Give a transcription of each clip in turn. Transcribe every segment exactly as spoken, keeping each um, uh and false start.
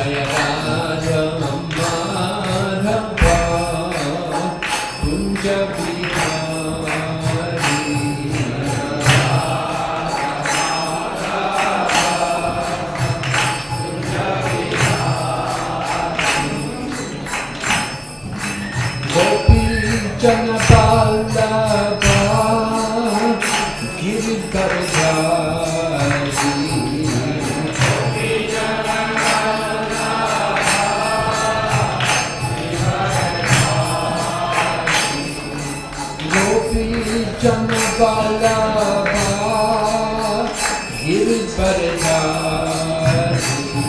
Jaya Radha Madhava Kunja Bihari Gopi Jana Vallabha Giridharadhari Gopi Jana Vallabha Giridharadhari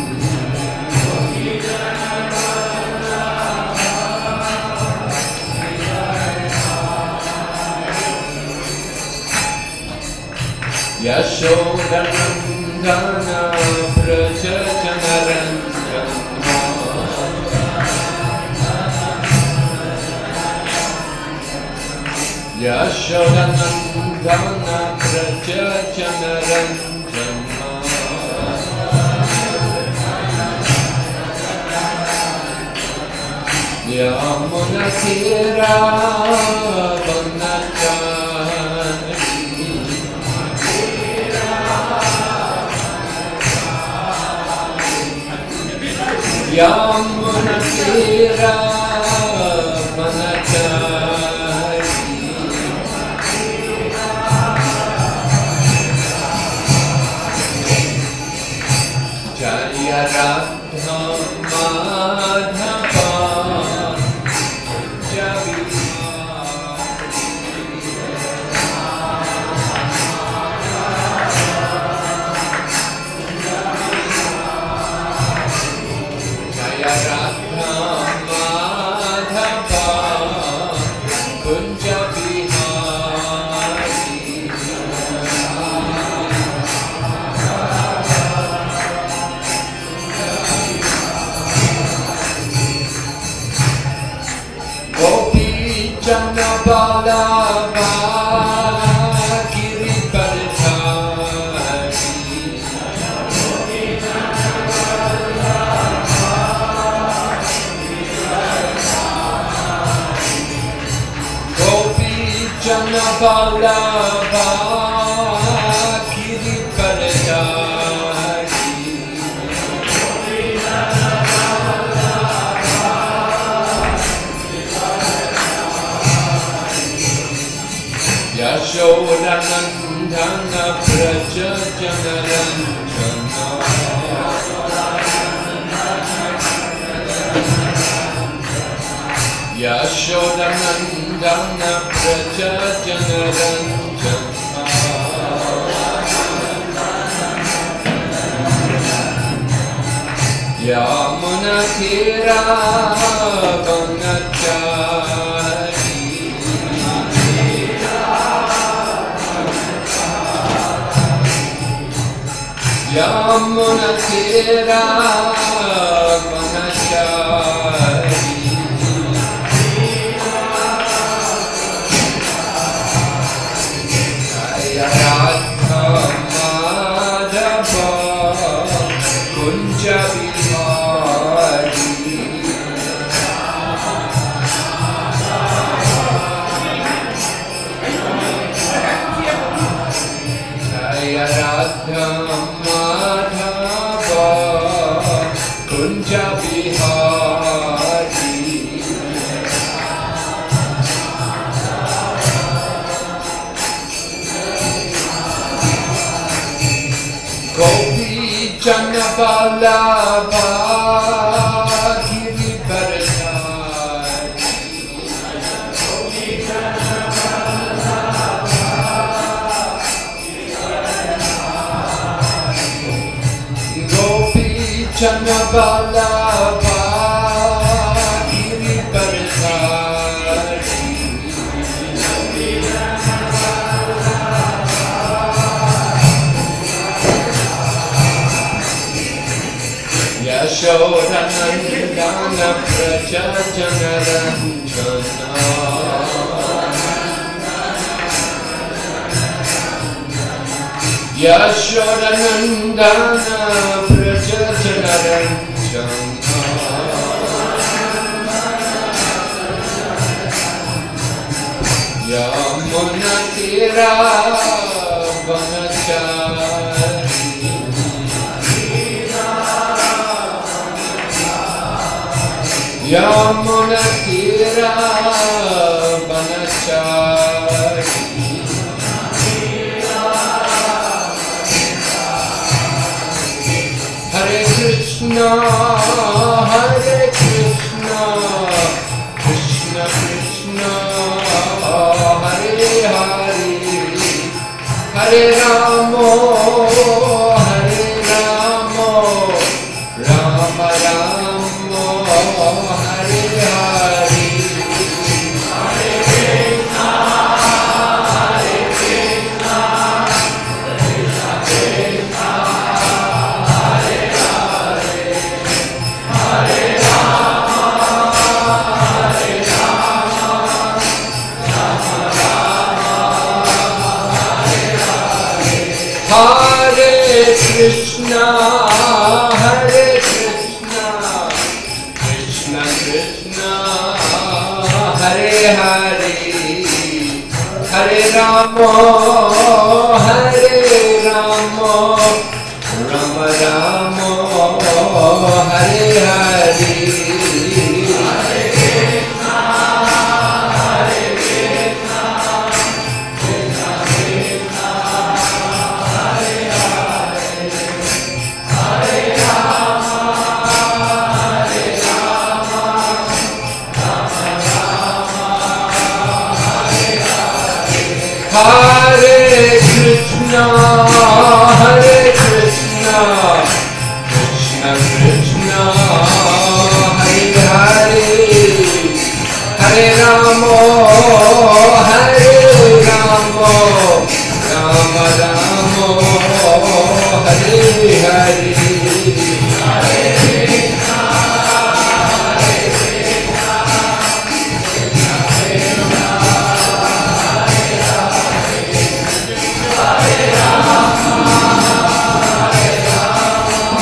Yashodanandana Braja Janaranjana Yashodanandana Braja Janaranjana Yamuna Tira Vanachari Yamuna Tira Vanachari Jaya Radha Madhava Jana Vallabha Giridharadhari Gopi Jana Vallabha Giridharadhari Yashodanandana Braja Janaranjana Yashodanandana Braja Janaranjana Yamuna Tira Vanachari Yamuna Tira Vanachari Jaya Radha Madhava Kunja Bihari Jaya Radha Madhava Kunja Bihari Gopi Jana Vallabha Giridharadhari Gopi Jana Vallabha Giridharadhari Yashodanandana Braja Janaranjana Yashodanandana Braja Janaranjana Yamuna Tira Vanachari Yamuna Tira Vanachari Hare Krishna Hare Krishna Krishna Krishna Hare Hare Hare Ramo Hare Ramo Rama Ramo Hare Hare Hare Krishna Hare Krishna Krishna Krishna Hare Hare Hare Rama Hare Rama Rama Rama Hare Hare Hare Krishna Hare Krishna Krishna Krishna Hare Hare Hare Rama Hare Rama Rama Rama Hare Hare Hare Krishna Hare Krishna Krishna Krishna Hare Hare Hare Rama Hare Rama Rama Rama Hare Hare Hare Krishna Hare Krishna Krishna Krishna Hare Hare Hare Rama Hare Rama Rama Rama Hare Hare Hare Krishna Hare Krishna Krishna Krishna Hare Hare Hare Rama Hare Rama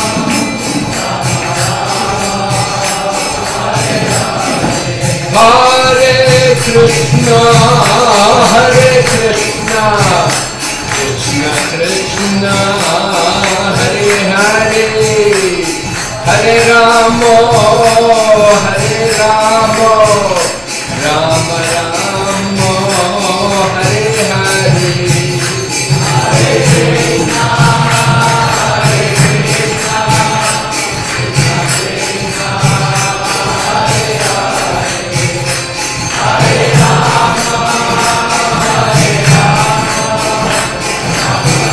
Hare Krishna Hare Krishna Krishna Krishna Hare Hare Hare Rama Hare Rama Rama Rama Hare Hare Hare Krishna Hare Krishna Krishna Krishna Hare Hare Hare Rama Hare Rama Rama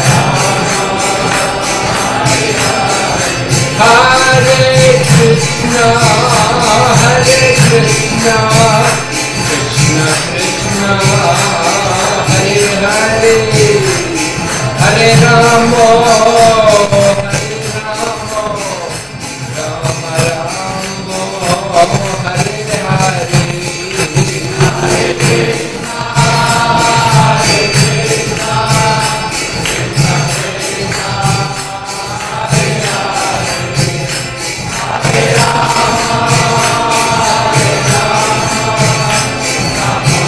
Rama Hare Krishna Hare Krishna Krishna Krishna Hare Hare Hare Rama Hare Rama Rama Rama Hare Hare Hare Krishna Hare Krishna Krishna Krishna Hare Hare Hare Rama Hare Rama Rama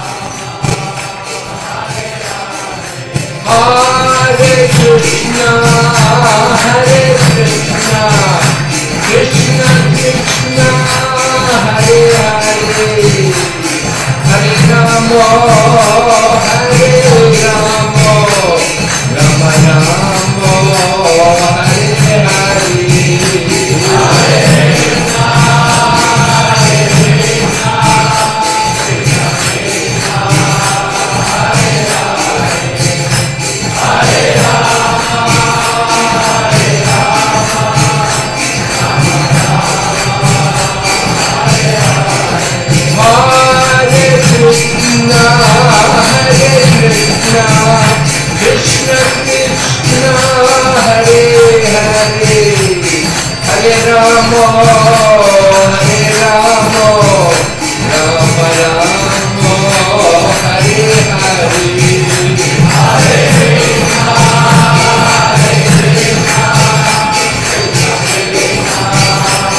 Hare Krishna Hare Krishna Krishna Krishna Hare Hare Hare Rama Hare Rama Rama Rama Hare Hare Hare Krishna Hare Krishna Krishna Krishna Hare Hare Hare Rama Hare Rama Rama Rama Hare Hare Hare Krishna Hare Krishna Krishna Krishna Hare Hare Hare Rama Hare Rama Rama Rama Hare Hare Hare Krishna Hare Krishna Krishna Krishna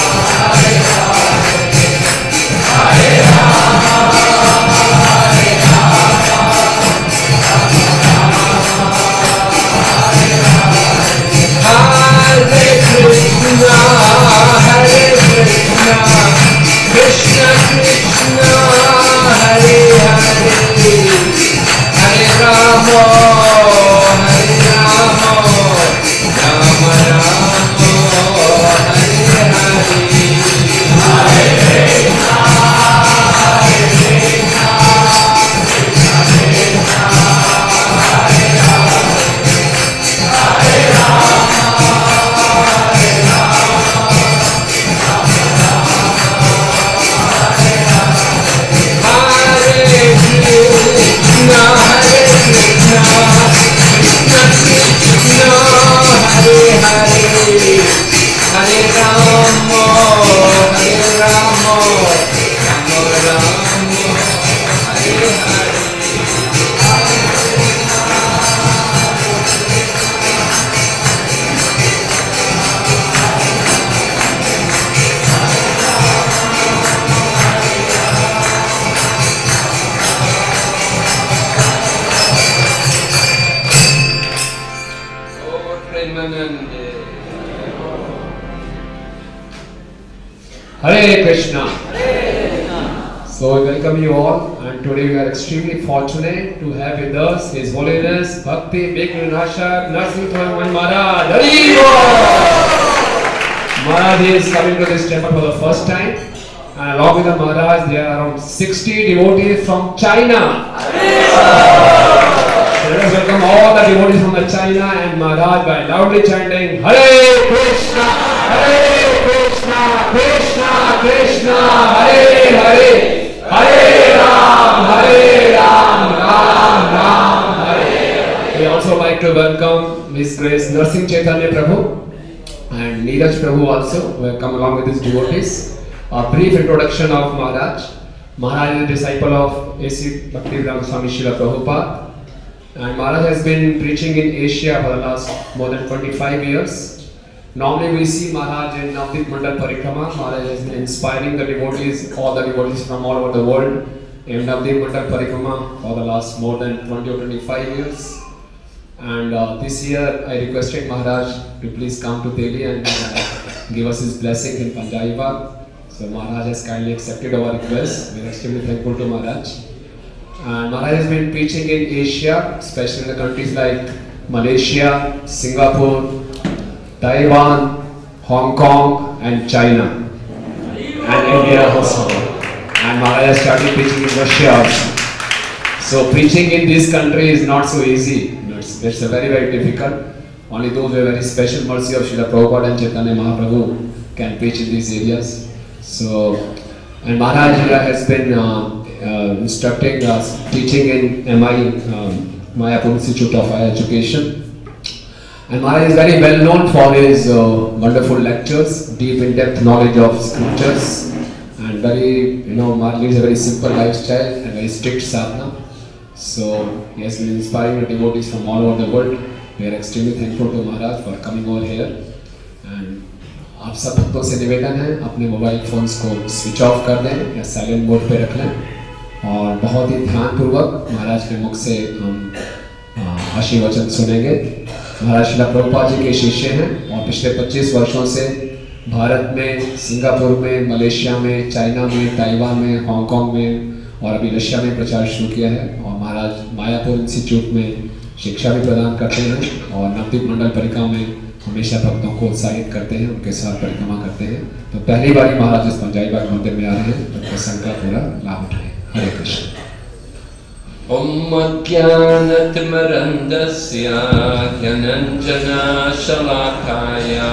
Hare Hare, Hare Rama, Hare Rama, Rama Rama, Hare Hare. Hare Krishna. So we welcome you all, and today we are extremely fortunate to have with us His Holiness Bhakti Vighnanashak Narasimha Maharaj. Hari Bol! Maharaj is coming to this temple for the first time, and along with the Maharaj there are around sixty devotees from China. So let us welcome all the devotees from the China and Maharaj by loudly chanting Hare Krishna, Hare Krishna, Krishna Krishna, Hare Hare, Hare Ram, Hare Ram, Ram Ram, Hare Hare. We also like to welcome His Grace Narsingh Chaitanya Prabhu and Neeraj Prabhu also, who have come along with his devotees. A brief introduction of Maharaj. Maharaj is a disciple of A C Bhaktivedanta Swami Srila Prabhupada, and Maharaj has been preaching in Asia for the last more than twenty-five years. Normally we see Maharaj in Navadvip Mandal Parikrama. Maharaj has been inspiring the devotees, all the devotees from all over the world in Navadvip Mandal Parikrama for the last more than twenty or twenty-five years. And uh, this year I requested Maharaj to please come to Delhi and uh, give us his blessing in Panjabi Bagh. So Maharaj has kindly accepted our request. We are extremely thankful to Maharaj. And Maharaj has been preaching in Asia, especially in the countries like Malaysia, Singapore, Taiwan, Hong Kong and China and India also. And Maharaj started preaching in Russia also. So preaching in this country is not so easy. It's, it's a very very difficult. Only those who have very special mercy of Srila Prabhupada and Chaitanya Mahaprabhu can preach in these areas. So, and Maharaj has been uh, uh, instructing us, teaching in M I, um, Mayapur Institute of Higher Education. And Maharaj is very well known for his uh, wonderful lectures, deep in-depth knowledge of scriptures, and very, you know, Maharaj leads a very simple lifestyle and very strict sadhana. So he has been inspiring the devotees from all over the world. We are extremely thankful to Maharaj for coming over here. And आप सब भक्तों से निवेदन है अपने mobile phones को switch off कर दें या साइलेंट मोड पे रख लें और बहुत ही ध्यानपूर्वक महाराज के मुख से हम आशीर्वचन सुनेंगे। महाराज श्रील प्रभुपाद जी के शिष्य हैं और पिछले पच्चीस वर्षों से भारत में, सिंगापुर में, मलेशिया में, चाइना में, ताइवान में, हांगकांग में और अभी रशिया में प्रचार शुरू किया है। और महाराज मायापुर इंस्टीट्यूट में शिक्षा भी प्रदान करते हैं और नवद्वीप मंडल परिक्रमा में हमेशा भक्तों को उत्साहित करते हैं, उनके साथ परिक्रमा करते हैं। तो पहली बार महाराज इस पंजाबी बाग मंदिर में आ रहे हैं, उनके संग का पूरा लाभ उठाएं। हरे Krishna. Om Jnanatimirandasya Jnananjana Shalakaya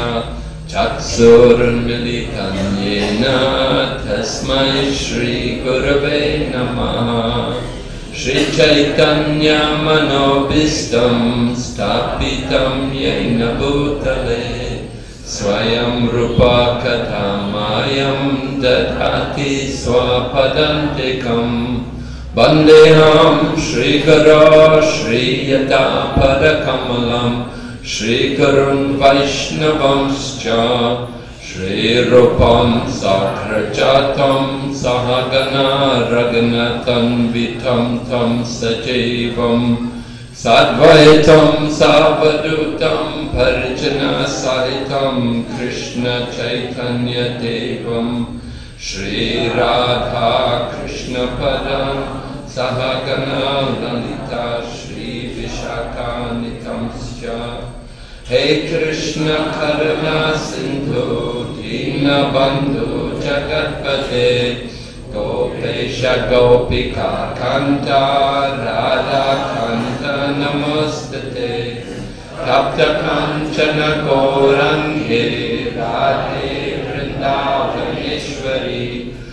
Chaksurunmilitam Yena Tasmai Shri Gurave Namaha Shri Chaitanya Manobhistam Stapitam Yena Bhutale Swayam Rupa Kathamayam Dadhati Swapadantikam Vandeham Shri Guru Shri Yata Padakamalam Shri Gurun Vaishnavamscha Shri Rupam Sakrajatam Sahagana Raghunatam Vitam Tam Sajivam Sadvaitam Savadutam Parjana Sahitam Krishna Chaitanya Devam Shri Radha Krishna Padam Sahagana Lalita Shri Vishaka Nitamsya He Krishna Karuna Sindhu Dina Bandhu Jagatpate Gopesha Gopika Kanta Radha Kanta Namastate Tapta Kanchana Gorange Radhe Vrindavaneshwari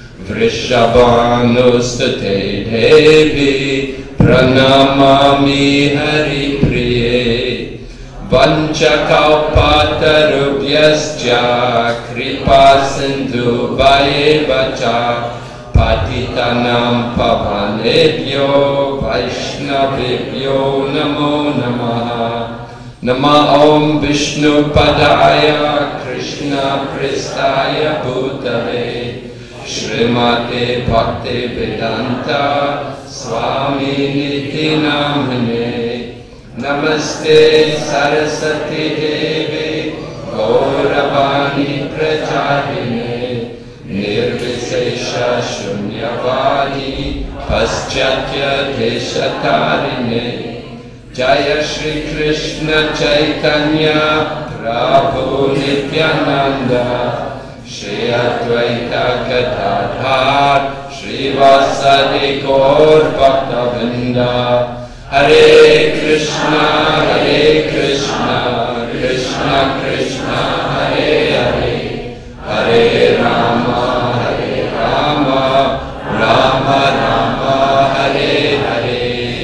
Vrishabhanustate Devi Pranamami Hari Priye Vanchakalpatarubhyascha kripa sindhu vayevacha patitanam pavanebhyo vaishnavibhyo namo namaha. Nama Om Vishnu Padaya Krishna Pristaya Bhutale Srimate Bhakti Vedanta Swami Niti Namane. Namaste Saraswati Devi Gauravani Prachahine Nirvisesha Shunyavadi Paschatya Deshatarine. Jaya Shri Krishna Chaitanya Prabhu Nityananda Shri Advaita Gadadhar Shri Vasadi Gaur Bhaktavinda. Hare Krishna, Hare Krishna, Krishna Krishna, Hare Hare, Hare Rama, Hare Rama, Rama Rama, Hare Hare.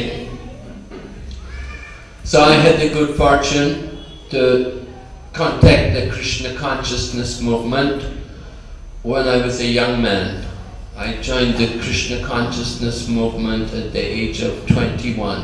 So I had the good fortune to contact the Krishna consciousness movement when I was a young man. I joined the Krishna consciousness movement at the age of twenty-one.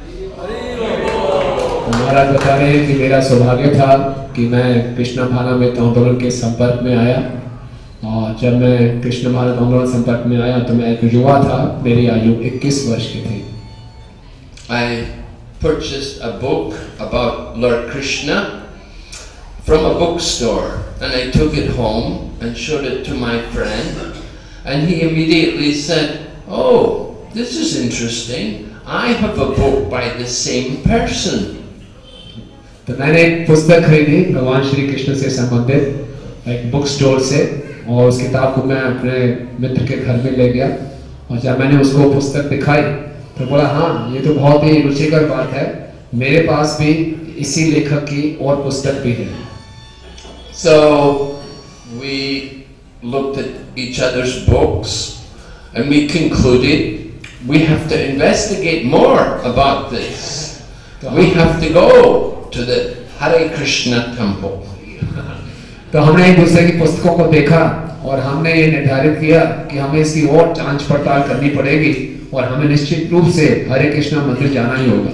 महाराज बता रहे हैं कि मेरा सौभाग्य था कि मैं कृष्ण भावनामृत आंदोलन के संपर्क में आया और जब मैं कृष्ण भावनामृत आंदोलन संपर्क में आया तो मैं एक युवा था, मेरी आयु इक्कीस वर्ष की थी. I purchased a book about Lord Krishna from a bookstore and I took it home and showed it to my friend. And he immediately said, "Oh, this is interesting. I have a book by the same person." तो मैंने एक पुस्तक खरीदी भगवान श्री कृष्ण से संबंधित एक book store से और उस किताब को मैं अपने मित्र के घर में ले गया और जब मैंने उसको पुस्तक दिखाई तो बोला, हाँ ये तो बहुत ही रुचिकर बात है, मेरे पास भी इसी लेखक की और पुस्तक भी है. So we looked at each other's books and we concluded we have to investigate more about this. We have to go to the Hare Krishna temple. तो हमने एक दूसरे की पुस्तकों को देखा और हमने ये निर्धारित किया कि हमें इसकी और जांच पड़ताल करनी पड़ेगी और हमें निश्चित रूप से हरे कृष्णा मंदिर जाना ही होगा.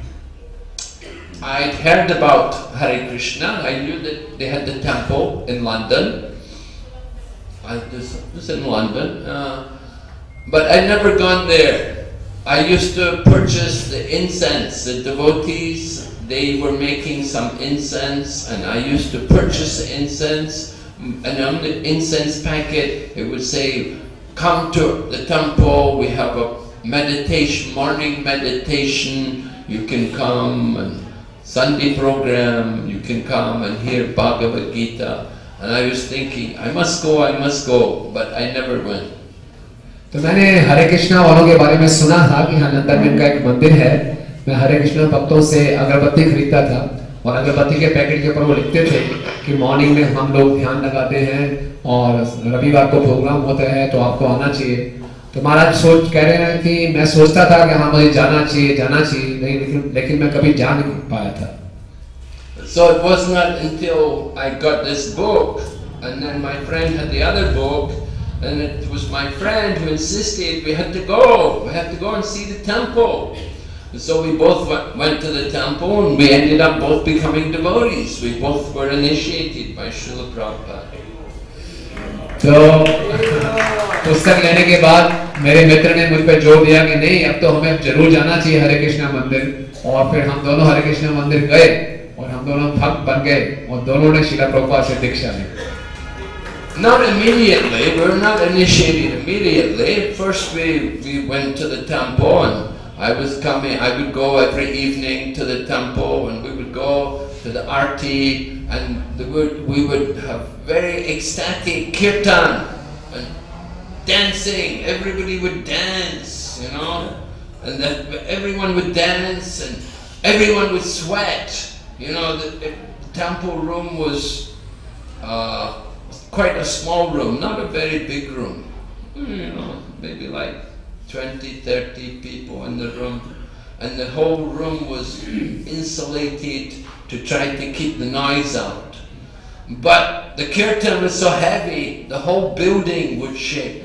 I heard about Hare Krishna. I knew that they had the temple in London. I was, was in London, uh, but I'd never gone there. I used to purchase the incense. The devotees, they were making some incense, and I used to purchase the incense. And on the incense packet, it would say, "Come to the temple. We have a meditation, morning meditation. You can come and." Sunday program, you can come and hear Bhagavad Gita. And I was thinking, I must go, I must go, but I never went. तो मैंने हरे कृष्णा वालों के बारे में सुना था कि यहाँ लंदन में उनका एक मंदिर है. मैं हरे कृष्णा भक्तों से अगरबत्ती खरीदता था और अगरबत्ती के पैकेट के ऊपर वो लिखते थे कि मॉर्निंग में हम लोग ध्यान लगाते हैं और रविवार को प्रोग्राम होता है तो आपको आना चाहिए. तो महाराज सोच कह रहे हैं कि मैं सोचता था कि हाँ मुझे जाना चाहिए जाना चाहिए नहीं, लेकिन लेकिन मैं कभी जा नहीं पाया था. So it was not until I got this book, and then my friend had the other book, and it was my friend who insisted we had to go, we had to go and see the temple. And so we both went to the temple, and we ended up both becoming devotees. We both were initiated by Srila Prabhupada. तो पुस्तक लेने के बाद मेरे मित्र ने मुझ पर जोर दिया कि नहीं अब तो हमें जरूर जाना चाहिए हरे कृष्णा मंदिर. और फिर हम दोनों हरे कृष्णा मंदिर गए और हम दोनों भक्त बन गए और दोनों ने श्रील प्रभुपाद से दीक्षा ली. Not immediately, we were not initiated immediately. First we, we went to the temple and I was coming, I would go every evening to the temple and we would go to the arti and the, we would have very ecstatic kirtan and dancing. Everybody would dance, you know, and that everyone would dance and everyone would sweat. You know, the, the temple room was uh, quite a small room, not a very big room. You know, maybe like twenty, thirty people in the room. and the whole room was insulated to try to keep the noise out. But the kirtan was so heavy, the whole building would shake.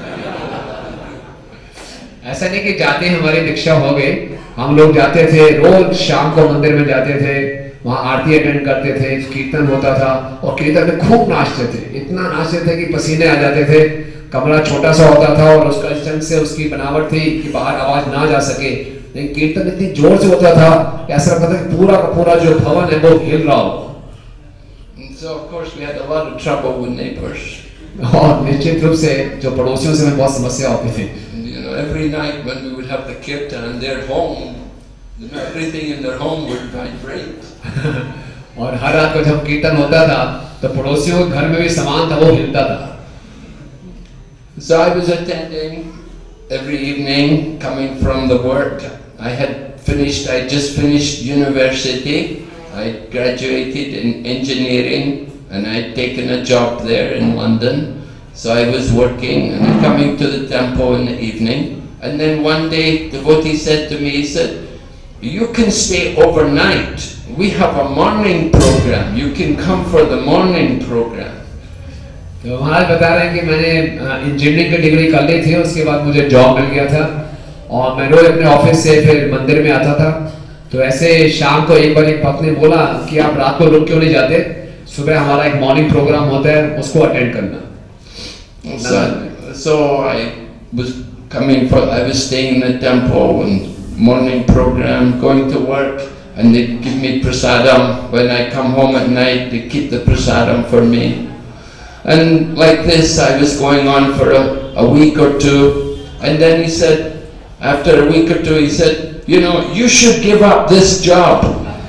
ऐसा नहीं कि जाते हमारी दीक्षा हो गई, हम लोग जाते थे, रोज शाम को मंदिर में जाते थे, वहाँ आरती अटेंड करते थे, कीर्तन होता था और कीर्तन में खूब नाचते थे, इतना नाचते थे कि पसीने आ जाते थे। कमरा छोटा सा होता था और उसका ढंग से उसकी बनावट थी कि बाहर आवाज ना जा सके, लेकिन कीर्तन इतनी जोर से होता था कि ऐसा लगता था कि पूरा का पूरा जो भवन है वो हिल रहा हो। So of course we had a lot of trouble with neighbors. और निश्चित रूप से जो पड़ोसियों से हमें बहुत समस्या होती थी। You know, every night when we would have the kirtan in their home, everything in their home would vibrate. और हर रात को जब कीर्तन होता था तो पड़ोसियों के घर में भी सामान था वो हिलता था। So I was attending every evening coming from the work. I had finished, I just finished university. I graduated in engineering and I had taken a job there in London. So I was working and coming to the temple in the evening. And then one day the devotee said to me, he said, you can stay overnight. We have a morning program. You can come for the morning program. तो महाराज बता रहे हैं कि मैंने engineering की degree कर ली थी, उसके बाद मुझे जॉब मिल गया था और मैं रोज अपने ऑफिस से फिर मंदिर में आता था। तो ऐसे शाम को एक बार एक भक्त ने बोला कि आप रात को रुक क्यों नहीं जाते, सुबह हमारा एक मॉर्निंग प्रोग्राम होता है, उसको अटेंड करना। So, so I was coming for, I was staying in the temple and morning program, going to work, and they give me prasadam. When I come home at night, they keep the prasadam for me. And like this, I was going on for a, a week or two. And then he said, after a week or two, he said, you know, you should give up this job.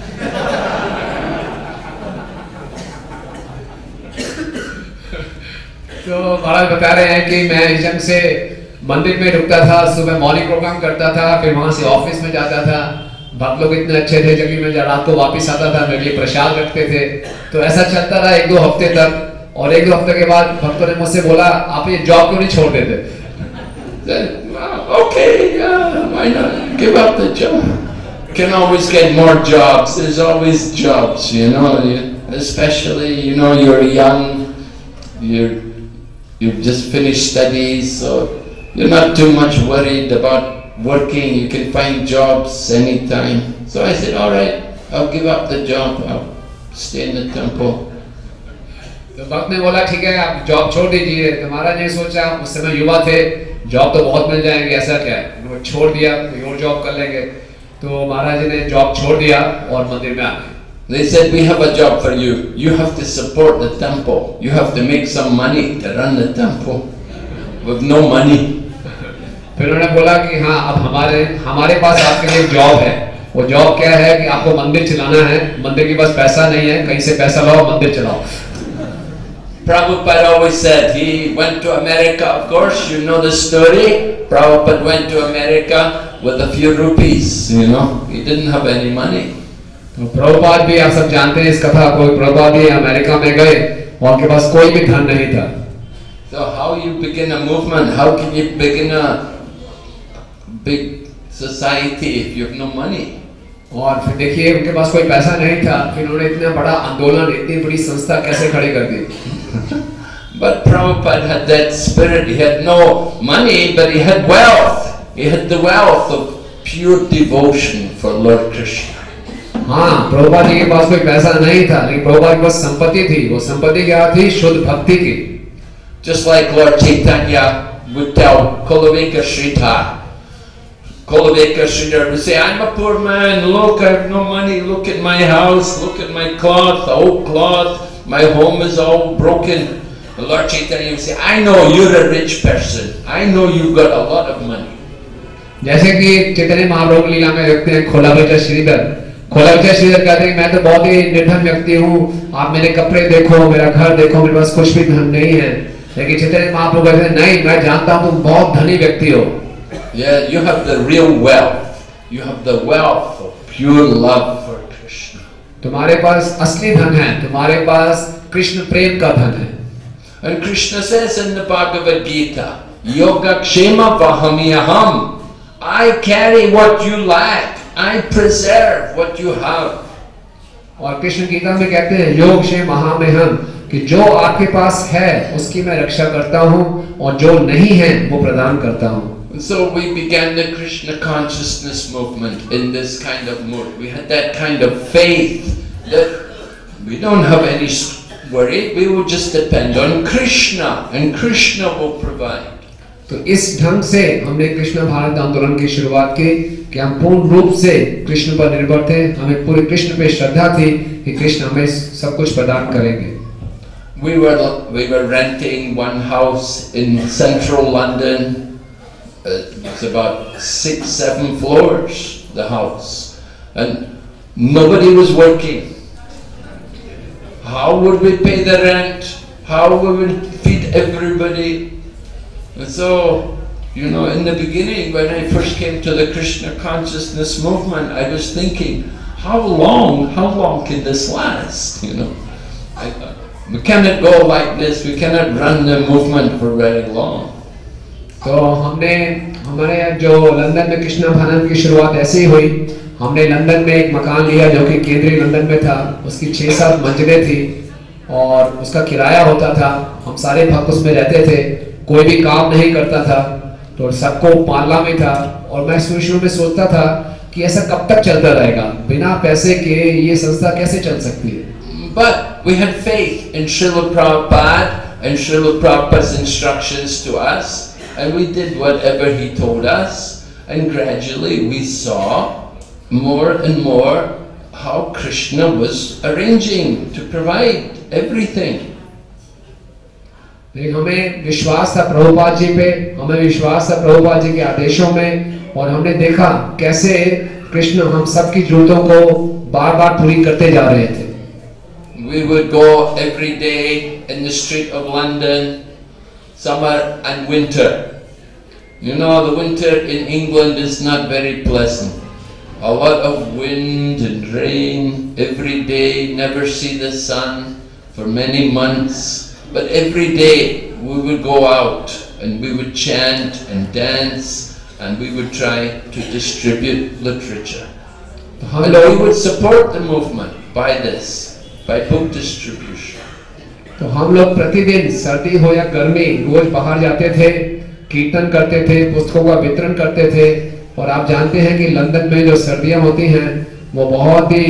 तो महाराज बता रहे हैं कि मैं इस ढंग से मंदिर में रुकता था, सुबह मॉर्निंग प्रोग्राम करता था, फिर वहां से ऑफिस में जाता था। भक्त लोग इतने अच्छे थे, जब मैं रात को वापस आता था मेरे लिए प्रसाद रखते थे। तो ऐसा चलता रहा एक दो हफ्ते तक, और एक दो हफ्ते के बाद भक्तों ने मुझसे बोला, आप ये जॉब क्यों नहीं छोड़ देते? Okay, yeah, why not? Give up the job. Can always get more jobs. There's always jobs, you know. Especially, you know, you're young. You're you've just finished studies, so you're not too much worried about working. You can find jobs anytime. So I said, all right, I'll give up the job. I'll stay in the temple. तो भक्त ने बोला ठीक है आप job छोड़ दीजिए। तो महाराज ने सोचा, उस समय युवा थे, जॉब तो बहुत मिल जाएंगे, ऐसा क्या है, वो छोड़ दिया कोई और जॉब कर लेंगे। तो महाराज जी ने जॉब छोड़ दिया और मंदिर में आ गए। They said, we have a job for you. You have to support the temple. You have to make some money to run the temple. With no money. फिर उन्होंने बोला कि हाँ अब हमारे हमारे पास आपके लिए जॉब है। वो जॉब क्या है कि आपको मंदिर चलाना है, मंदिर के पास पैसा नहीं है, कहीं से पैसा लाओ मंदिर चलाओ। Prabhupada always said, he went to America, of course, you know the story. Prabhupada went to America with a few rupees, you know. He didn't have any money. तो प्रभुपाद भी आप सब जानते हैं इस कथा को, प्रभुपाद भी अमेरिका में गए और उनके पास कोई भी धन नहीं था। So how you begin a movement? How can you begin a big society if you have no money? और फिर देखिए उनके पास कोई पैसा नहीं था, फिर उन्होंने इतना बड़ा आंदोलन, इतनी बड़ी संस्था कैसे खड़ी कर दी। But Prabhupada had that spirit. He had no money, but he had wealth. He had the wealth of pure devotion for Lord Krishna. हाँ, प्रभुपाद जी के पास कोई पैसा नहीं था, लेकिन प्रभुपाद के पास संपत्ति थी। वो संपत्ति क्या थी? शुद्ध भक्ति की। Just like Lord Chaitanya would tell Kulavika Sridhar. Kulavika Sridhar would say, I'm a poor man, look, I have no money, look at my house, look at my cloth, the old cloth, my home is all broken. The Lord Chaitanya would say, I know you're a rich person, I know you've got a lot of money. जैसे कि चैतन्य महाप्रभु लीला में देखते हैं खोलाबचा श्रीधर, खोलाबचा श्रीधर कहते हैं मैं तो बहुत ही निर्धन व्यक्ति हूँ, आप मेरे कपड़े देखो, मेरा घर देखो, मेरे पास कुछ भी धन नहीं है। लेकिन चैतन्य महाप्रभु कहते हैं नहीं, मैं जानता हूँ तुम बहुत धनी व्यक्ति हो। Yeah, you have the real wealth. You have the wealth of pure love for Krishna. तुम्हारे पास असली धन है, तुम्हारे पास कृष्ण प्रेम का धन है। And Krishna says in the Bhagavad Gita, Yoga Kshema Vahamiyaham I carry what you lack. I preserve what you have. और कृष्ण गीता में कहते हैं योग क्षेम महामहम, कि जो आपके पास है उसकी मैं रक्षा करता हूँ और जो नहीं है वो प्रदान करता हूँ. So we began the Krishna consciousness movement in this kind of mood. We had that kind of faith that we don't have any worry. We will just depend on Krishna, and Krishna will provide. तो इस ढंग से हमने कृष्ण भारत आंदोलन की शुरुआत की कि हम पूर्ण रूप से कृष्ण पर निर्भर थे. हमें पूरे कृष्ण पे श्रद्धा थी कि कृष्ण हमें सब कुछ प्रदान करेंगे. We were we were renting one house in central London. It was about six, seven floors, the house, and nobody was working. How would we pay the rent? How would we feed everybody? And so, you know, in the beginning, when I first came to the Krishna consciousness movement, I was thinking, how long, how long can this last? You know, I thought, we cannot go like this. We cannot run the movement for very long. तो हमने हमारे जो London में कृष्ण भारत की शुरुआत ऐसे ही हुई. हमने लंदन में एक मकान लिया जो कि केंद्रीय लंदन में था. उसकी छह सात मंजिलें थी और उसका किराया होता था. हम सारे भक्त उसमें रहते थे. कोई भी काम नहीं करता था तो सबको पालना में था. और मैं शुरू शुरू में सोचता था कि ऐसा कब तक चलता रहेगा, बिना पैसे के ये संस्था कैसे चल सकती है. But we had faith in Srila Prabhupada and Srila Prabhupada's instructions to us. And we did whatever he told us, and gradually we saw more and more how Krishna was arranging to provide everything. लेकिन हमें विश्वास था प्रभुपाद जी पे, हमें विश्वास था प्रभुपाद जी के आदेशों में, और हमने देखा कैसे कृष्ण हम सबकी जरूरतों को बार बार पूरी करते जा रहे थे. We would go every day in the street of London, summer and winter. You know, the winter in England is not very pleasant. A lot of wind and rain every day, never see the sun for many months. But every day we would go out and we would chant and dance and we would try to distribute literature. And we would support the movement by this, by book distribution. तो हम लोग प्रतिदिन सर्दी हो या गर्मी रोज बाहर जाते थे, कीर्तन करते थे, पुस्तकों का वितरण करते थे. और आप जानते हैं कि लंदन में जो सर्दियां होती हैं वो बहुत ही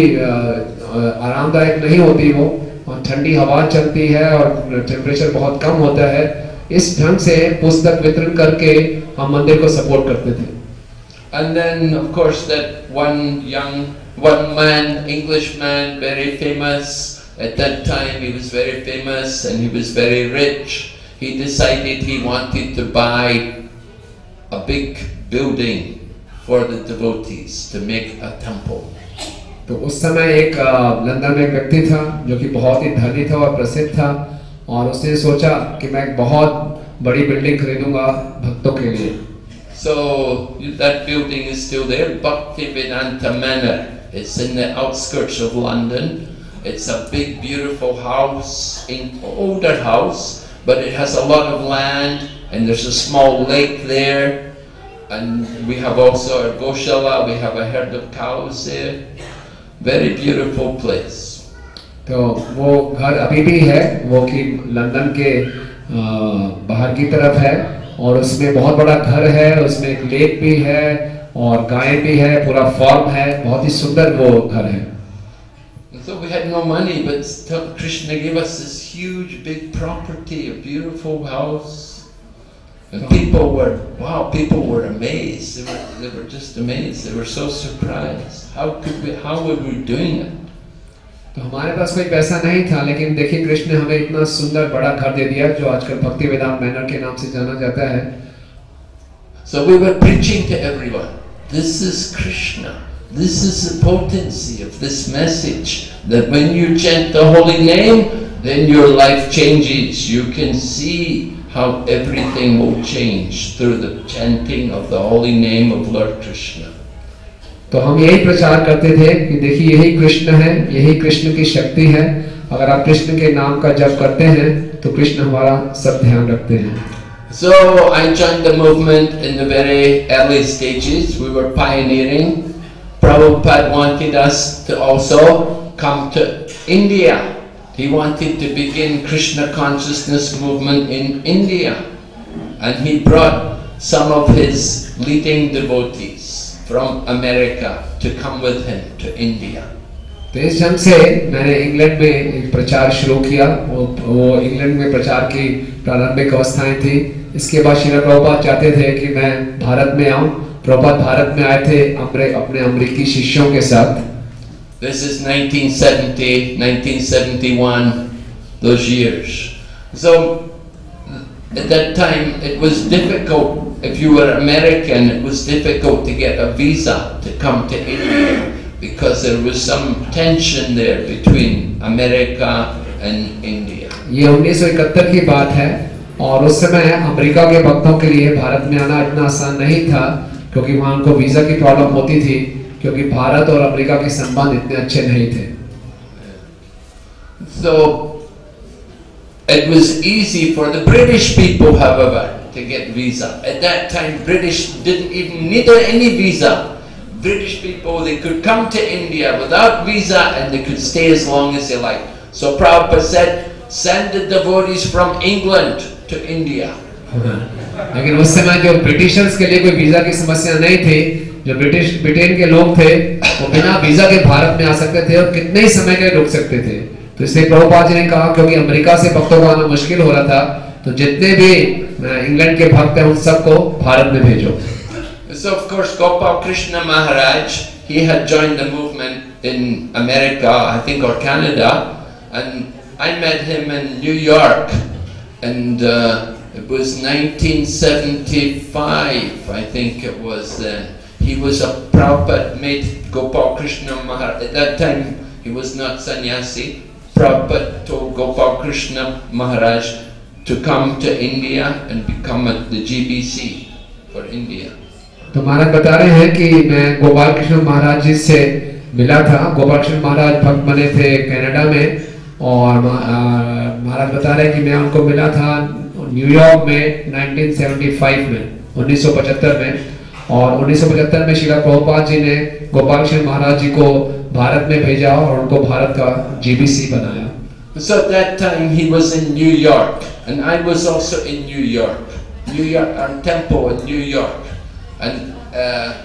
आरामदायक नहीं होती. वो और ठंडी हवा चलती है और टेम्परेचर बहुत कम होता है. इस ढंग से पुस्तक वितरण करके हम मंदिर को सपोर्ट करते थे. And then of course that one young one man, Englishman, very famous. At that time he was very famous and he was very rich. He decided he wanted to buy a big building for the devotees to make a temple. तो उस समय एक London में एक व्यक्ति था जो कि बहुत ही धनी था और प्रसिद्ध था, और उसने सोचा कि मैं एक बहुत बड़ी बिल्डिंग खरीदूंगा भक्तों के लिए. So that building is still there, Bhaktivedanta Manor. It's in the outskirts of London. It's a big, beautiful house, an older house, but it has a lot of land, and there's a small lake there, and we have also a Goshala. We have a herd of cows there. Very beautiful place. तो वो घर अभी भी है, वो कि London के बाहर की तरफ है, और उसमें बहुत बड़ा घर है, उसमें एक लेक भी है और गाय भी है, पूरा फार्म है, बहुत ही सुंदर वो घर है. So we had no money, but Krishna gave us this huge, big property, a beautiful house, and people were wow. People were amazed. They were they were just amazed. They were so surprised. How could we? How were we doing it? तो हमारे पास कोई पैसा नहीं था, लेकिन देखिए कृष्ण ने हमें इतना सुंदर बड़ा घर दे दिया जो आजकल भक्ति वेदांत मैनर के नाम से जाना जाता है. So we were preaching to everyone. This is Krishna. This is the potency of this message. That when you chant the holy name, then your life changes. You can see how everything will change through the chanting of the holy name of Lord Krishna. तो हम यही प्रचार करते थे कि देखिए यही कृष्ण है, यही कृष्ण की शक्ति है. अगर आप कृष्ण के नाम का जप करते हैं तो कृष्ण हमारा सब ध्यान रखते हैं. So I joined the movement in the very early stages. We were pioneering. Prabhupada wanted us to also come to India. He wanted to begin Krishna consciousness movement in India, and he brought some of his leading devotees from America to come with him to India. तो इस ढंग से मैंने England में एक प्रचार शुरू किया। वो वो इंग्लैंड में प्रचार की प्रारंभिक अवस्थाएं थी। इसके बाद श्रील प्रभुपाद चाहते थे कि मैं भारत में आऊं। प्रभुपाद भारत में आए थे अपने अपने अमेरिकी शिष्यों के साथ। This is nineteen seventy, nineteen seventy-one, those years. So at that time it was difficult. If you were American, it was difficult to get a visa to come to India because there was some tension there between America and India. ये उन्नीस सौ इकहत्तर की बात है और उस समय अमेरिका के भक्तों के लिए भारत में आना इतना आसान नहीं था क्योंकि वहाँ उनको वीजा की प्रॉब्लम होती थी क्योंकि भारत और अमेरिका के संबंध इतने अच्छे नहीं थे। So it was easy for the British people, however, to get visa. At that time, British didn't even need any visa. British people, they could come to India without visa and they could stay as long as they liked. So Prabhupada said, send the devotees from England to India. लेकिन उस समय जो Britishers के लिए कोई visa की समस्या नहीं थी, जो ब्रिटिश ब्रिटेन के लोग थे वो बिना वीजा के भारत में आ सकते थे और कितने ही समय के लिए रुक सकते थे। तो इसलिए प्रभुपाद जी ने कहा क्योंकि अमेरिका से भक्तों को आना मुश्किल हो रहा था तो जितने भी इंग्लैंड के भक्त हैं उन सबको भारत में भेजो। So of course Gopal Krishna Maharaj, he had joined the movement in America, I think, or Canada, and I met him in New York, and uh, it was nineteen seventy-five, I think it was then. He was a Prabhupada made Gopal Krishna Maharaj. At that time he was not sannyasi. Prabhupada told Gopal Krishna Maharaj to come to India and become a, the G B C for India. तो महाराज बता रहे हैं कि मैं गोपाल कृष्ण महाराज जी से मिला था। गोपाल कृष्ण महाराज भक्त बने थे कनाडा में और महाराज बता रहे हैं कि मैं उनको मिला था न्यूयॉर्क में नाइनटीन सेवेंटी फाइव में उन्नीस सौ पचहत्तर में और उन्नीस सौ पचहत्तर में श्रील प्रभुपाद जी ने गोपाल कृष्ण महाराज जी को भारत में भेजा और उनको भारत का जीबीसी बनाया। So at that time he was in New York and I was also in New York. New York, our temple in New York. And uh,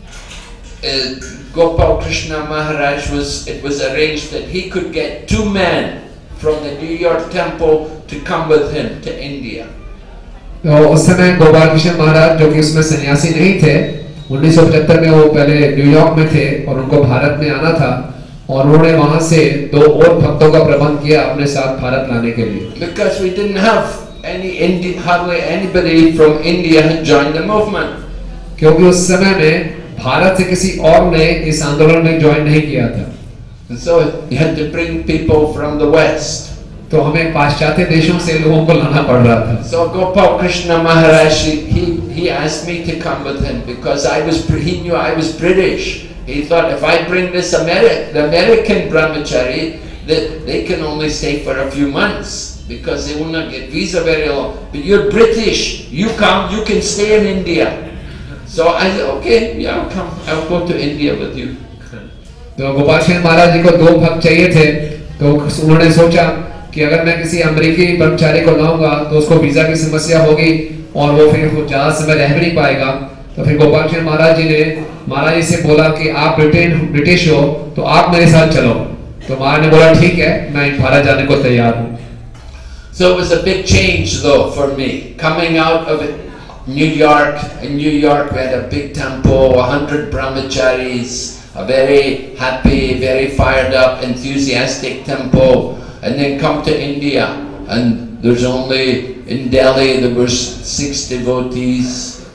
uh, Gopal Krishna Maharaj was, it was arranged that he could get two men from the New York temple to come with him to India. तो उस समय गोपाल कृष्ण महाराज जो कि उसमें सन्यासी नहीं थे उन्नीस सौ पचहत्तर में वो पहले न्यूयॉर्क में थे और उनको भारत में आना था और उन्होंने वहां से दो और भक्तों का प्रबंध किया अपने साथ भारत लाने के लिए। Because we didn't have any Indi hardly anybody from India had joined the movement. क्योंकि उस समय में भारत से किसी और ने इस आंदोलन में ज्वाइन नहीं किया था। And so you had to bring people from the West. तो हमें पाश्चात्य देशों से लोगों को लाना पड़ रहा था। So Gopal Krishna Maharaj, he he asked me to come with him because I was he knew I was British. He thought if I bring this Ameri the American brahmachari, that they can only stay for a few months because they will not get visa very long. But you're British, you come, you can stay in India. So I said, okay, yeah, I'll come. I'll go to India with you. तो गोपाल कृष्ण महाराज जी को दो भक्त चाहिए थे तो उन्होंने सोचा कि अगर मैं किसी अमेरिकी ब्रह्मचारी को लाऊंगा तो उसको वीजा की समस्या होगी और वो फिर वो ज्यादा समय रह भी नहीं पाएगा। तो फिर गोपाल कृष्ण महाराज जी ने महाराज जी से बोला कि आप ब्रिटेन ब्रिटिश हो तो आप मेरे साथ चलो। तो महाराज ने बोला ठीक है, मैं भारत जाने को तैयार हूँ। So it was a big change though for me coming out of it. New York, in New York we had a big temple, a hundred brahmacharis, a very happy, very fired up, enthusiastic temple, and then come to India and there's only, in Delhi there was six devotees.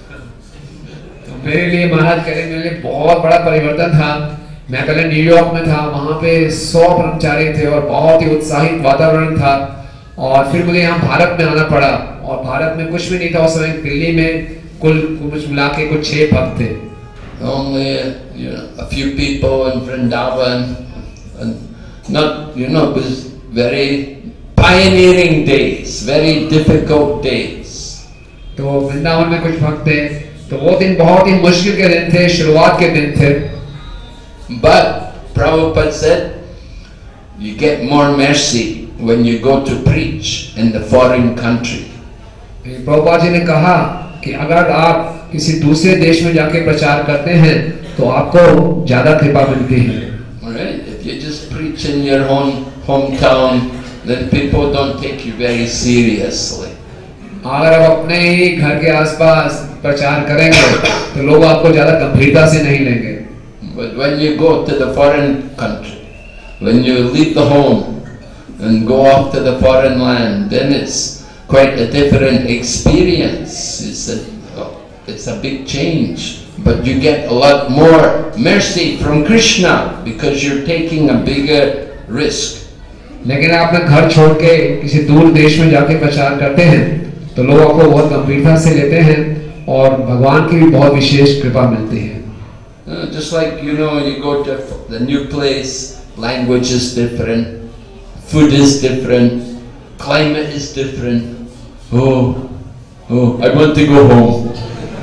मेरे लिए महाराज कह रहे मेरे लिए बहुत बड़ा परिवर्तन था। मैं पहले न्यूयॉर्क में था, वहाँ पे सौ ब्रह्मचारी थे और बहुत ही उत्साहित वातावरण था और फिर मुझे यहाँ भारत में आना पड़ा और भारत में कुछ भी नहीं था उस समय। दिल्ली में कुल कुछ मिला के कुछ छह भक्त थे। Only you know, a few people in Vrindavan, and not you know it was very pioneering days, very difficult days. तो वृंदावन में कुछ भक्त थे, तो वो दिन बहुत ही मुश्किल के दिन थे, शुरुआत के दिन थे। But Prabhupada said, you get more mercy when you go to preach in the foreign country. Prabhupada ji ने कहा कि अगर आप किसी दूसरे देश में जाके प्रचार करते हैं तो आपको ज्यादा कृपा मिलती है। Alright, if you just preach in your own hometown, then people don't take you very seriously. अगर आप अपने ही घर के आसपास प्रचार करेंगे तो लोग आपको ज्यादा गंभीरता से नहीं लेंगे। But when you go to the foreign country, when you leave the home and go off to the foreign land, then it's quite a different experience. It's a, it's a big change. But you get a lot more mercy from Krishna because you're taking a bigger risk. लेकिन आप अपना घर छोड़ के किसी दूर देश में जाके प्रचार करते हैं तो लोग आपको बहुत गंभीरता से लेते हैं और भगवान की भी बहुत विशेष कृपा मिलती है। Uh, just like, you know, you go to the new place, language is different, food is different, climate is different. Oh, oh, I want to go home.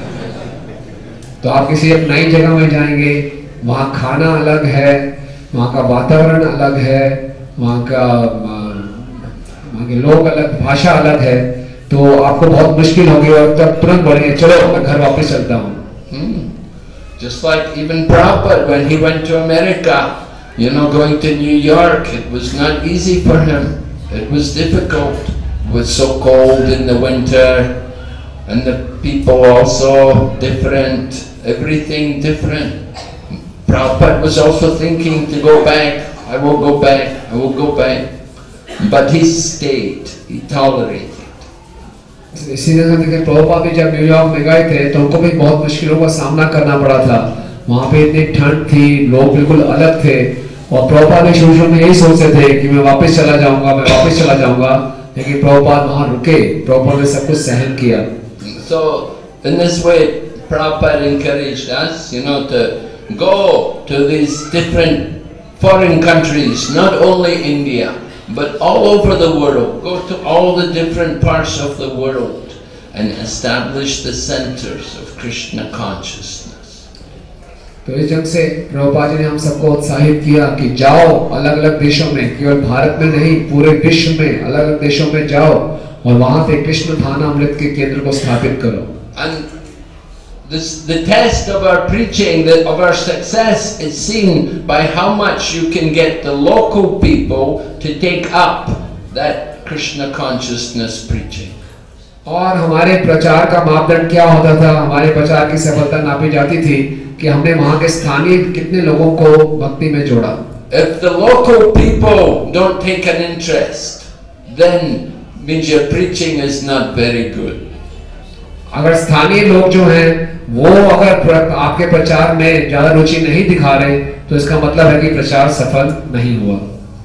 तो आप किसी एक नई जगह में जाएंगे, वहाँ खाना अलग है, वहाँ का वातावरण अलग है, वहाँ का वहाँ के लोग अलग, भाषा अलग है, तो आपको बहुत मुश्किल होगी और तब तुरंत बोलेंगे चलो मैं घर वापस चलता हूँ। Hmm. Just like even Prabhupada, when he went to America, you know, going to New York, it was not easy for him. It was difficult. It was so cold in the winter, and the people also different, everything different. Prabhupada was also thinking to go back. I will go back, I will go back. But he stayed, he tolerated. इसीलिए देखिए प्रभुपाद भी जब New York में गए थे तो उनको भी बहुत मुश्किलों का सामना करना पड़ा था। वहाँ पे इतनी ठंड थी, लोग बिल्कुल अलग थे और प्रभुपाद भी शुरू शुरू में यही सोचते थे कि मैं वापस चला जाऊंगा, मैं वापस चला जाऊंगा, लेकिन प्रभुपाद वहाँ रुके, प्रभुपाद ने सब कुछ सहन किया। So in this way, Prabhupada encouraged us, you know, to go to these different foreign countries, not only India, but all over the world. Go to all the different parts of the world and establish the centers of Krishna consciousness. तो इस जंग से प्रभुपाद जी ने हम सबको उत्साहित किया कि जाओ अलग अलग देशों में, केवल भारत में नहीं पूरे विश्व में अलग अलग देशों में जाओ और वहाँ पे कृष्ण भावनामृत के केंद्र को स्थापित करो। And this, the test of our preaching, that of our success, is seen by how much you can get the local people to take up that Krishna consciousness preaching. और हमारे प्रचार का मापदंड क्या होता था, हमारे प्रचार की सफलता नापी जाती थी कि हमने वहाँ के स्थानीय कितने लोगों को भक्ति में जोड़ा। If the local people don't take an interest, then means your preaching is not very good. अगर स्थानीय लोग जो हैं वो अगर आपके प्रचार में ज्यादा रुचि नहीं दिखा रहे तो इसका मतलब है कि प्रचार सफल नहीं हुआ।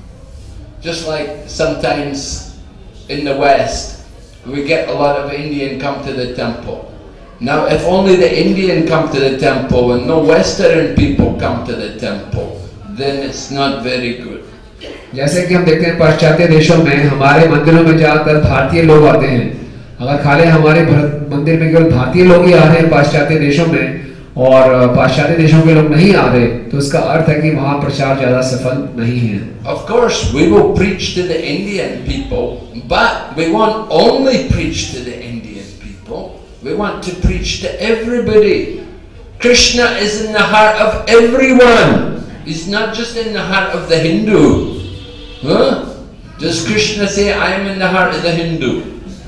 Just like sometimes in the West, we get a lot of Indian come to the temple. Now, if only the Indian come to the temple and no Western people come to the temple, then it's not very good. जैसे कि हम देखते हैं पाश्चात्य देशों में हमारे मंदिरों में ज्यादातर भारतीय लोग आते हैं। अगर खाली हमारे मंदिर में केवल भारतीय लोग ही आ रहे हैं पाश्चात्य देशों में और पाश्चात्य देशों के लोग नहीं आ रहे, तो इसका अर्थ है कि वहाँ प्रचार ज्यादा सफल नहीं है। Of course, we will preach to the Indian people, but we won't only preach to the Indian people. We want to preach to everybody. Krishna is in the heart of everyone. He's not just in the heart of the Hindu. Huh? Does Krishna say, I am in the heart of the Hindu?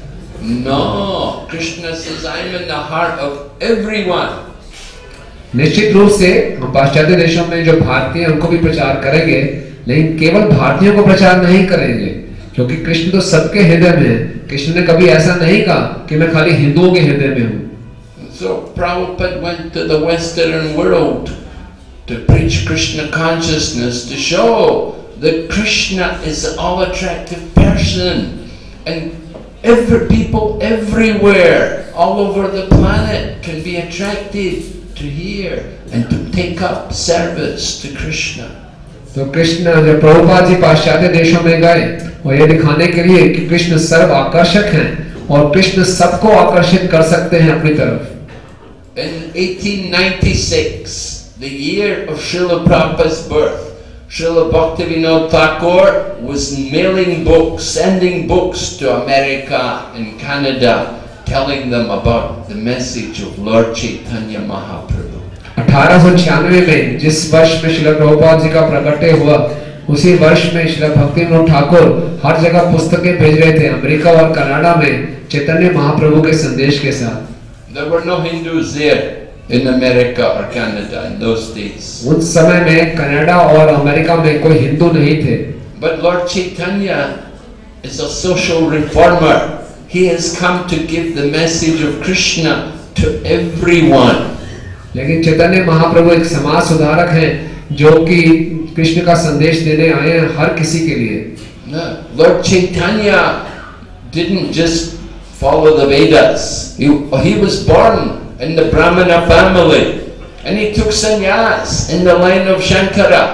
No. Krishna says, I am in the heart of everyone. निश्चित रूप से हम पाश्चात्य देशों में जो भारतीय हैं उनको भी प्रचार करेंगे, लेकिन केवल भारतीयों को प्रचार नहीं करेंगे, क्योंकि कृष्ण तो सबके हृदय में है। कृष्ण ने कभी ऐसा नहीं कहा कि मैं खाली हिंदुओं के हृदय में हूँ। So Prabhupada went to the Western world to preach Krishna consciousness, to show that Krishna is an all-attractive person, and every people everywhere, all over the planet, can be attracted to hear and to take up service to Krishna. तो कृष्ण जब प्रभुपाद जी पाश्चात्य देशों में गए और ये दिखाने के लिए कि कृष्ण सर्व आकर्षक हैं और कृष्ण सबको आकर्षित कर सकते हैं अपनी तरफ। In eighteen ninety-six, the year of Srila Prabhupada's birth, Srila Bhaktivinoda Thakur was mailing books, sending books to America and Canada, telling them about the message of Lord Chaitanya Mahaprabhu. अठारह सौ छियानवे में जिस वर्ष में श्रील प्रभुपाद जी का प्रकटे हुआ, उसी वर्ष में श्रील भक्तिविनोद ठाकुर हर जगह पुस्तकें भेज रहे थे, अमेरिका और कनाडा में चैतन्य महाप्रभु के संदेश के साथ। There were no Hindus there in America or Canada in those days. उस समय में कनाडा और अमेरिका में कोई हिंदू नहीं थे। But Lord Chaitanya is a social reformer. He has come to give the message of Krishna to everyone. लेकिन चैतन्य महाप्रभु एक समाज सुधारक हैं जो कि कृष्ण का संदेश देने आए हैं हर किसी के लिए। No, Lord Chaitanya didn't just follow the Vedas. He, he was born in the Brahmana family and he took sannyas in the line of Shankara.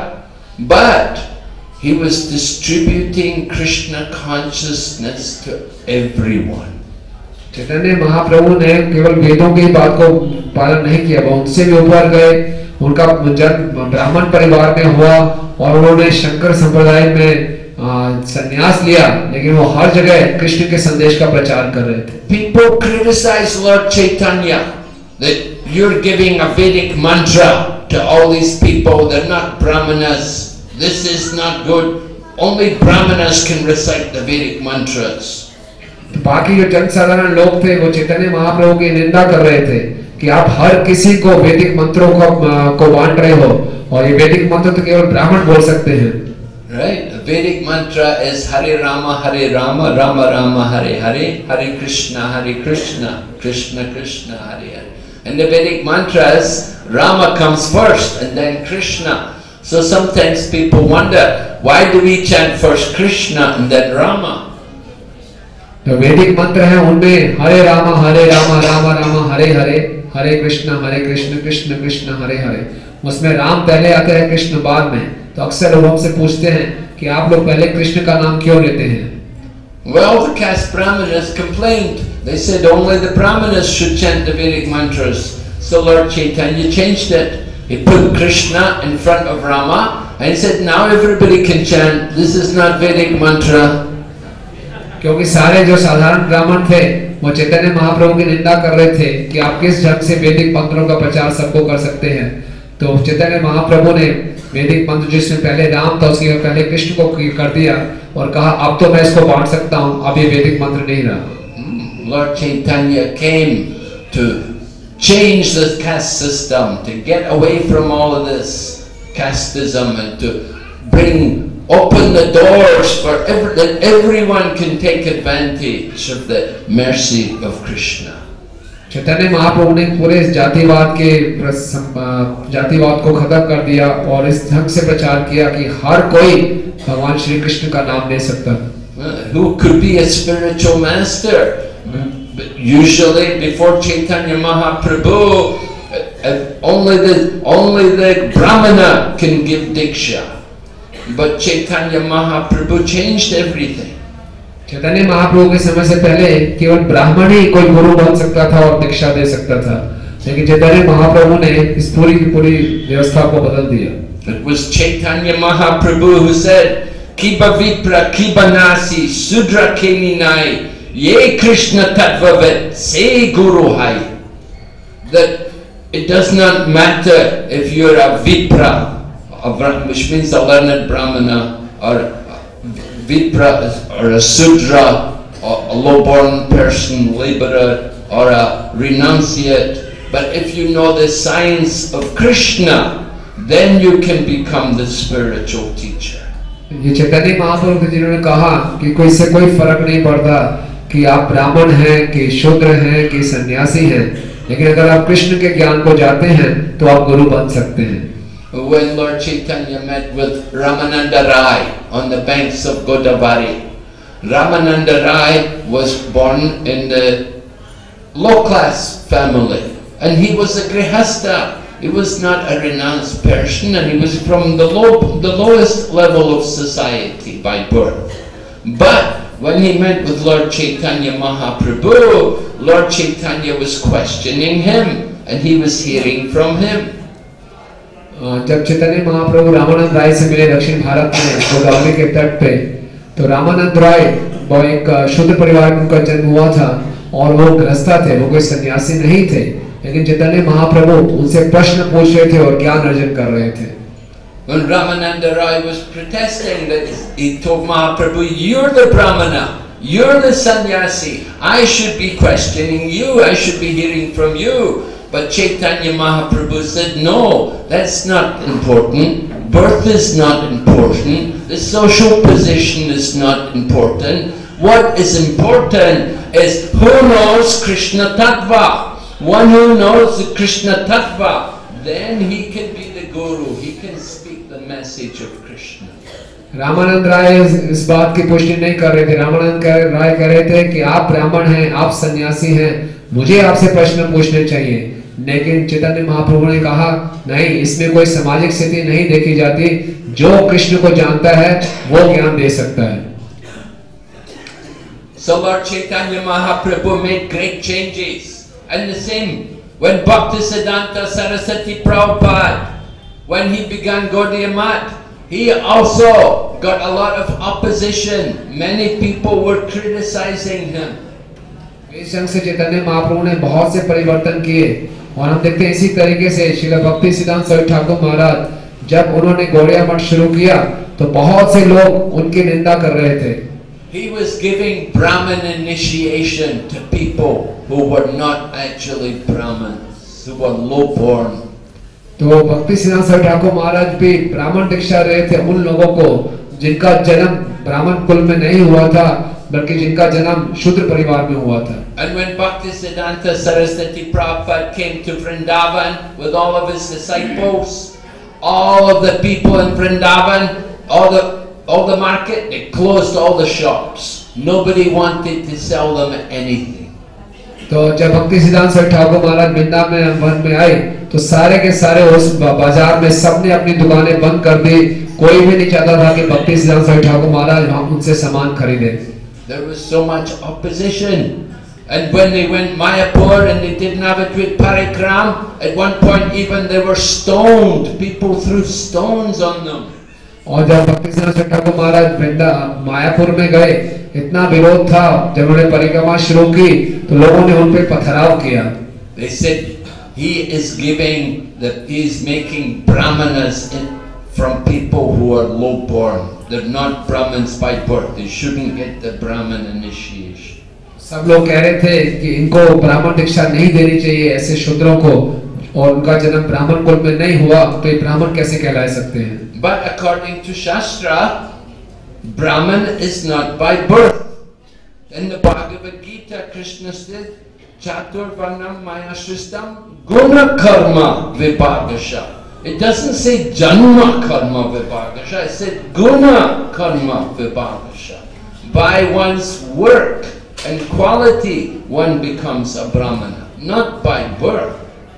But he was distributing Krishna consciousness to everyone. Chaitanya Mahaprabhu ने केवल वेदों की बात को पालन नहीं किया, वो उनसे भी ऊपर गए। उनका जन्म ब्राह्मण परिवार में हुआ और उन्होंने शंकर संप्रदाय में संन्यास लिया, लेकिन वो हर जगह कृष्ण के संदेश का प्रचार कर रहे थे। People criticize Lord Chaitanya that you're giving a Vedic mantra to all these people. They're not Brahmanas. This is not good. Only Brahmanas can recite the Vedic mantras. बाकी जो जनसाधारण लोग थे वो चैतन्य महाप्रभु की निंदा कर रहे थे कि आप हर किसी को वैदिक मंत्रों को को बांट रहे हो और ये वैदिक मंत्र तो केवल ब्राह्मण बोल सकते हैं। Right? The Vedic mantra is Hare Rama, Hare Rama, Rama Rama, Hare Hare, Hare Krishna, Hare Krishna, Krishna Krishna, Hare Hare. And the Vedic mantras, Rama comes first and then Krishna. So sometimes people wonder, why do we chant first Krishna and then Rama? जो वैदिक मंत्र हैं उनमें हरे रामा हरे रामा रामा रामा हरे हरे, हरे कृष्ण हरे कृष्ण कृष्ण कृष्ण हरे हरे, उसमें राम पहले आते हैं कृष्ण बाद में। तो अक्सर लोग हमसे पूछते हैं कि आप लोग पहले कृष्ण का नाम क्यों लेते हैं? Well, the caste brahmanas complained. They said only the brahmanas should chant the Vedic mantras. So Lord Chaitanya changed it. He put Krishna in front of Rama and he said, now everybody can chant. This is not Vedic mantra. क्योंकि सारे जो साधारण ब्राह्मण थे वो चैतन्य महाप्रभु की निंदा कर रहे थे कि आप किस ढंग से वैदिक मंत्रों का प्रचार सबको कर सकते हैं। तो चैतन्य महाप्रभु ने वैदिक मंत्र जिसमें पहले राम था उसके पहले कृष्ण को कर दिया और कहा अब तो मैं इसको बांट सकता हूँ, अब ये वैदिक मंत्र नहीं रहा। Lord Chaitanya came to change the caste system, to get away from all of this casteism and to bring open the doors for every, that everyone can take advantage of the mercy of Krishna. Chaitanya Mahaprabhu ने पूरे इस जातिवाद के जातिवाद को खत्म कर दिया और इस ढंग से प्रचार किया कि हर कोई भगवान श्री कृष्ण का नाम ले सकता है। Who could be a spiritual master? Usually before Chaitanya Mahaprabhu, only the only the Brahmana can give diksha. But Chaitanya Mahaprabhu changed everything. Chaitanya Mahaprabhu के समय से पहले केवल ब्राह्मण ही कोई गुरु बन सकता था और दीक्षा दे सकता था, लेकिन चैतन्य महाप्रभु ने इस पूरी की पूरी व्यवस्था को बदल दिया। It was Chaitanya Mahaprabhu who said, "Kiba vipra, kiba nasi, sudra keninai, ye Krishna tattvavet, se guru hai." That it does not matter if you're a vipra, which means a learned brahmana, or vipra, or a sudra, or a low-born person, laborer, or a renunciate. But if you know the science of Krishna, then you can become the spiritual teacher. ये चैतन्य महाप्रभु जिन्होंने कहा कि कोई से कोई फर्क नहीं पड़ता कि आप ब्राह्मण हैं कि शूद्र हैं कि सन्यासी हैं, लेकिन अगर आप कृष्ण के ज्ञान को जानते हैं तो आप गुरु बन सकते हैं। When Lord Chaitanya met with Ramananda Rai on the banks of Godavari, Ramananda Rai was born in the low-class family, and he was a grihastha. He was not a renounced person, and he was from the low, the lowest level of society by birth. But when he met with Lord Chaitanya Mahaprabhu, Lord Chaitanya was questioning him and he was hearing from him. जब चैतन्य महाप्रभु रामानंद राय से मिले दक्षिण भारत में गोदावरी के तट पे, तो रामानंद राय वो एक शूद्र परिवार में उनका जन्म हुआ था और वो गृहस्था थे, वो कोई सन्यासी नहीं थे, लेकिन चैतन्य महाप्रभु उनसे प्रश्न पूछ रहे थे और ज्ञान अर्जन कर रहे थे। When Ramananda Roy was protesting, that he told Mahaprabhu, "You're the Brahmana, you're the sannyasi. I should be questioning you. I should be hearing from you." But Chaitanya Mahaprabhu said, "No, that's not important. Birth is not important. The social position is not important. What is important is who knows Krishna Tattva. One who knows the Krishna Tattva, then he can be the guru. He can speak the message of Krishna." Ramanand राय इस बात की पुष्टि नहीं कर रहे थे। रामानंद राय कह रहे थे कि आप ब्राह्मण हैं, आप सन्यासी हैं, मुझे आपसे प्रश्न पूछने चाहिए। लेकिन चैतन्य महाप्रभु ने कहा, नहीं, इसमें कोई सामाजिक स्थिति नहीं देखी जाती, जो कृष्ण को जानता है वो ज्ञान दे सकता है। So Lord Chaitanya Mahaprabhu made great changes. And the same when Bhaktisiddhanta Saraswati Prabhupada, when he began Gaudiya Math, he also got a lot of opposition. Many people were criticizing him. इस ढंग से चैतन्य महाप्रभु ने बहुत से परिवर्तन किए और हम देखते हैं इसी तरीके से श्रील भक्ति सिद्धांत स्वामी ठाकुर महाराज जब उन्होंने गौड़िया मठ शुरू किया तो बहुत से लोग उनकी निंदा कर रहे थे। He was giving Brahman initiation to people who were not actually Brahmins, who were low born. तो भक्ति सिद्धांत स्वामी ठाकुर महाराज भी ब्राह्मण दीक्षा रहे थे उन लोगों को जिनका जन्म ब्राह्मण कुल में नहीं हुआ था, बल्कि जिनका जन्म शूद्र परिवार में हुआ था। And when Bhaktisiddhanta Saraswati Prabhupada came to Vrindavan with all of his disciples, all of the people in Vrindavan, all the all the market, they closed all the shops. Nobody wanted to sell them anything. तो जब भक्ति सिद्धांत स्वामी ठाकुर महाराज वृंदावन में आए तो सारे के सारे उस बाजार में सबने अपनी दुकानें बंद कर दी। कोई भी नहीं चाहता था कि भक्ति सिद्धांत स्वामी ठाकुर महाराज वहां उनसे सामान खरीदे। There was so much opposition. And when they went Mayapur and they did Navadvip Parikram, at one point even they were stoned. People threw stones on them. और जब भक्ति सिद्धांत स्वामी ठाकुर महाराज वृंदा मायापुर में गए, इतना विरोध था, जब उन्होंने परिक्रमा शुरू की तो लोगों ने उन पे पथराव किया। They said he is giving the he is making brahmanas in, from people who are low born. They're not Brahmins by birth. They shouldn't get the Brahman initiation. सब लोग कह रहे थे कि इनको ब्राह्मण दीक्षा नहीं देनी चाहिए ऐसे शूद्रों को, और उनका जन्म ब्राह्मण कुल में नहीं हुआ तो ये ब्राह्मण कैसे कहलाए सकते हैं। But according to Shastra, Brahman is not by birth. In the Bhagavad Gita, Krishna said, Chatur Varnam Maya Sristam Guna Karma Vibhagasha. It doesn't say Janma Karma Vibhagasha, it said Guna Karma Vibhagasha. By one's work and quality, one becomes a Brahmana, not by birth.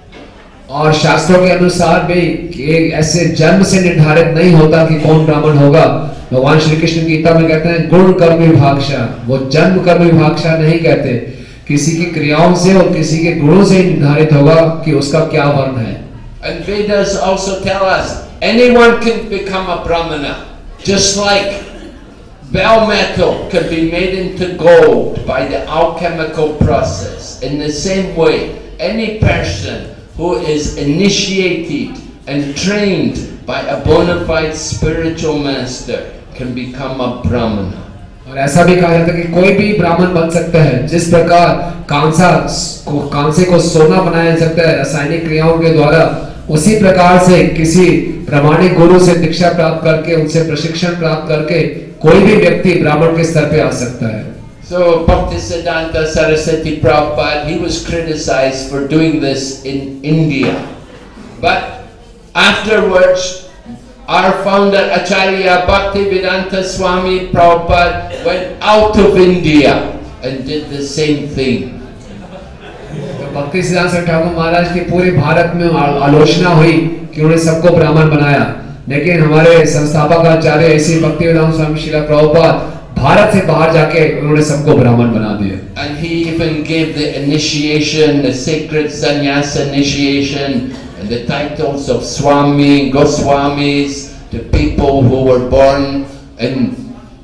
और शास्त्रों के अनुसार भी एक ऐसे जन्म से निर्धारित नहीं होता कि कौन ब्राह्मण होगा। भगवान श्री कृष्ण गीता में कहते हैं गुण कर्म विभागशा, वो जन्म कर्म विभागशा नहीं कहते, किसी की क्रियाओं से और किसी के गुणों से निर्धारित होगा कि उसका क्या वर्ण है। And Vedas also tell us anyone can become a Brahmana, just like bell metal can be made into gold by the alchemical process. In the same way, any person who is initiated and trained by a bona fide spiritual master can become a Brahmana. और ऐसा भी कहा जाता है कि कोई भी ब्राह्मण बन सकता है, जिस प्रकार कांसा को कांसे को सोना बनाया जा सकता है रासायनिक क्रियाओं के द्वारा, उसी प्रकार से किसी प्रामाणिक गुरु से दीक्षा प्राप्त करके उनसे प्रशिक्षण प्राप्त करके कोई भी व्यक्ति ब्राह्मण के स्तर पे आ सकता है। So Bhaktisiddhanta Saraswati Prabhupada, he was criticized for doing this in India. But afterwards, our founder Acharya Bhaktivedanta Swami Prabhupada went out of India and did the same thing. भक्ति सिद्धांत स्वामी ठाकुर महाराज की पूरे भारत में आलोचना हुई कि उन्होंने सबको ब्राह्मण बनाया, लेकिन हमारे संस्थापक आचार्य ऐसे भक्तिवेदांत स्वामी श्रील प्रभुपाद भारत से बाहर जाके उन्होंने सबको ब्राह्मण बना दिया। And he even gave the initiation, the sacred sannyas initiation, and the titles of Swami, Goswamis to people who were born in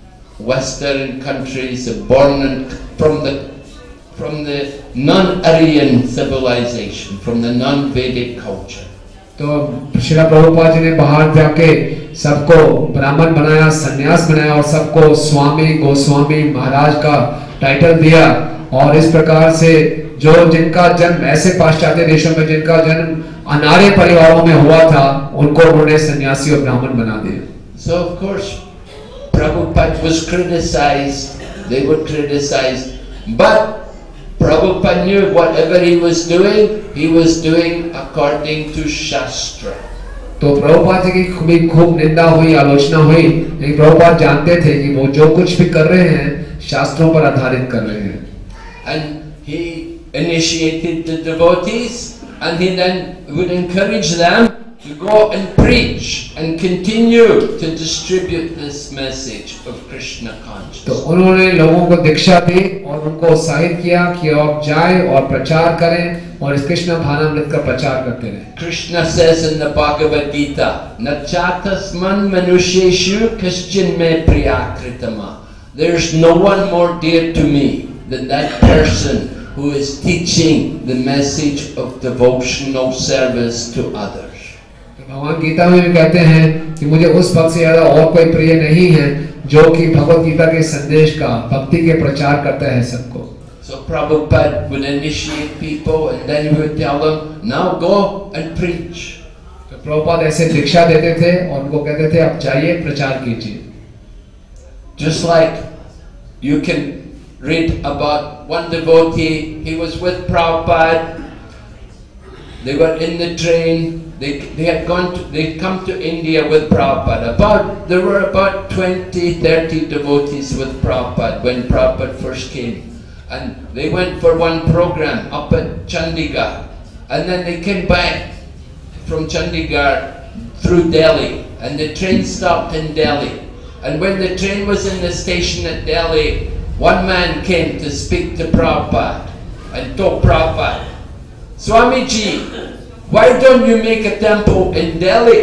Western countries, born in, from the from the non-Aryan civilization, from the non-Vedic culture. तो श्रील प्रभुपाद जी ने बाहर जाके सबको ब्राह्मण बनाया, सन्यास बनाया और सबको स्वामी गोस्वामी महाराज का टाइटल दिया। और इस प्रकार से जो जिनका जन्म ऐसे पाश्चात्य देशों में जिनका जन्म अनार्य परिवारों में हुआ था, उनको उन्होंने सन्यासी और ब्राह्मण बना दिया। So of course Prabhupada was criticized, they were criticized, but Prabhupada knew whatever he was doing, he was doing according to Shastra. तो प्रभुपाद जी की भी खूब निंदा हुई, आलोचना हुई, लेकिन प्रभुपाद जानते थे कि वो जो कुछ भी कर रहे हैं शास्त्रों पर आधारित कर रहे हैं। And he initiated the devotees, and he then would encourage them to go and preach and continue to distribute this message of Krishna तो consciousness. उन्होंने लोगों को दीक्षा दी और उनको उत्साहित किया कि आप जाएं और प्रचार करें और इस कृष्ण भावनामृत का प्रचार करते रहें। Krishna says in the Bhagavad Gita, "Nachatasman manusheshu kaschin me priyakritama." There is no one more dear to me than that person who is teaching the message of devotional service to others. भगवान गीता में भी कहते हैं कि मुझे उस भक्त से ज्यादा और कोई प्रिय नहीं है जो कि भगवत गीता के संदेश का, भक्ति के प्रचार करता है सबको। So Prabhupada would initiate people and then he would tell them, "Now go and preach." तो प्रभुपाद ऐसे दीक्षा देते थे और उनको कहते थे आप जाइए प्रचार कीजिए। Just like you can read about one devotee, he was with Prabhupada. They were in the train. They they had gone to, they come to India with Prabhupada. About there were about twenty, thirty devotees with Prabhupada when Prabhupada first came, and they went for one program up at Chandigarh, and then they came back from Chandigarh through Delhi, and the train stopped in Delhi. And when the train was in the station at Delhi, one man came to speak to Prabhupada and told Prabhupada, "Swamiji, why don't you make a temple in Delhi?"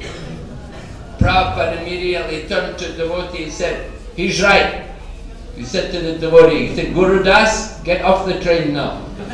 Prabhupada immediately turned to the devotee and said, "He's right." He said to the devotee, he said, "Guru Das, get off the train now."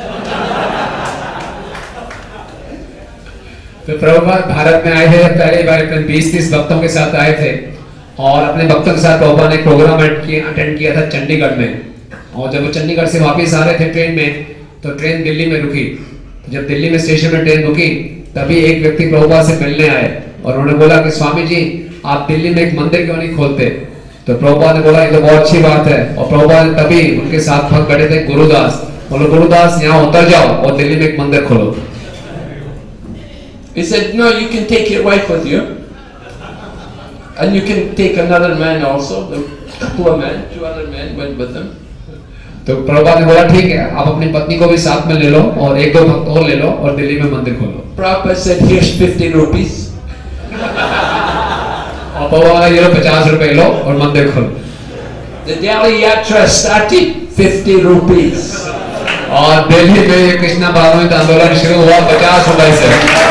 तो प्रभुपाद भारत में आए थे पहली बार, अपने बीस तीस भक्तों के साथ आए थे और अपने भक्तों के साथ प्रभुपाद ने एक प्रोग्राम अटेंड किया था चंडीगढ़ में। और जब वो चंडीगढ़ से वापस आ रहे थे ट्रेन में, तो ट्रेन दिल्ली में रुकी। जब दिल्ली में स्टेशन में ट्रेन रुकी, तभी एक व्यक्ति प्रभुपाद से मिलने आए और उन्होंने बोला कि स्वामी जी आप दिल्ली में एक मंदिर क्यों नहीं खोलते? तो प्रभुपाद ने बोला ये तो बहुत अच्छी बात है। और प्रभुपाद ने तभी उनके साथ भक्त बैठे थे गुरुदास, बोलो गुरुदास यहाँ उतर जाओ और दिल्ली में एक मंदिर खोलो। He said, "No, you can take your wife with you, and you can take another man also." A couple of men, two other men went with them. तो प्रभुपाद ने बोला ठीक है, आप अपनी पत्नी को भी साथ में ले लो और एक दो भक्त और ले लो और दिल्ली में मंदिर खोलो। Prabhupada said, "Here's fifty rupees." और प्रभुपाद ये लो पचास रुपए लो और मंदिर खोलो। The Delhi Yatra started fifty rupees. और दिल्ली में ये कृष्णा भावनामृत आंदोलन शुरू हुआ पचास रुपए से।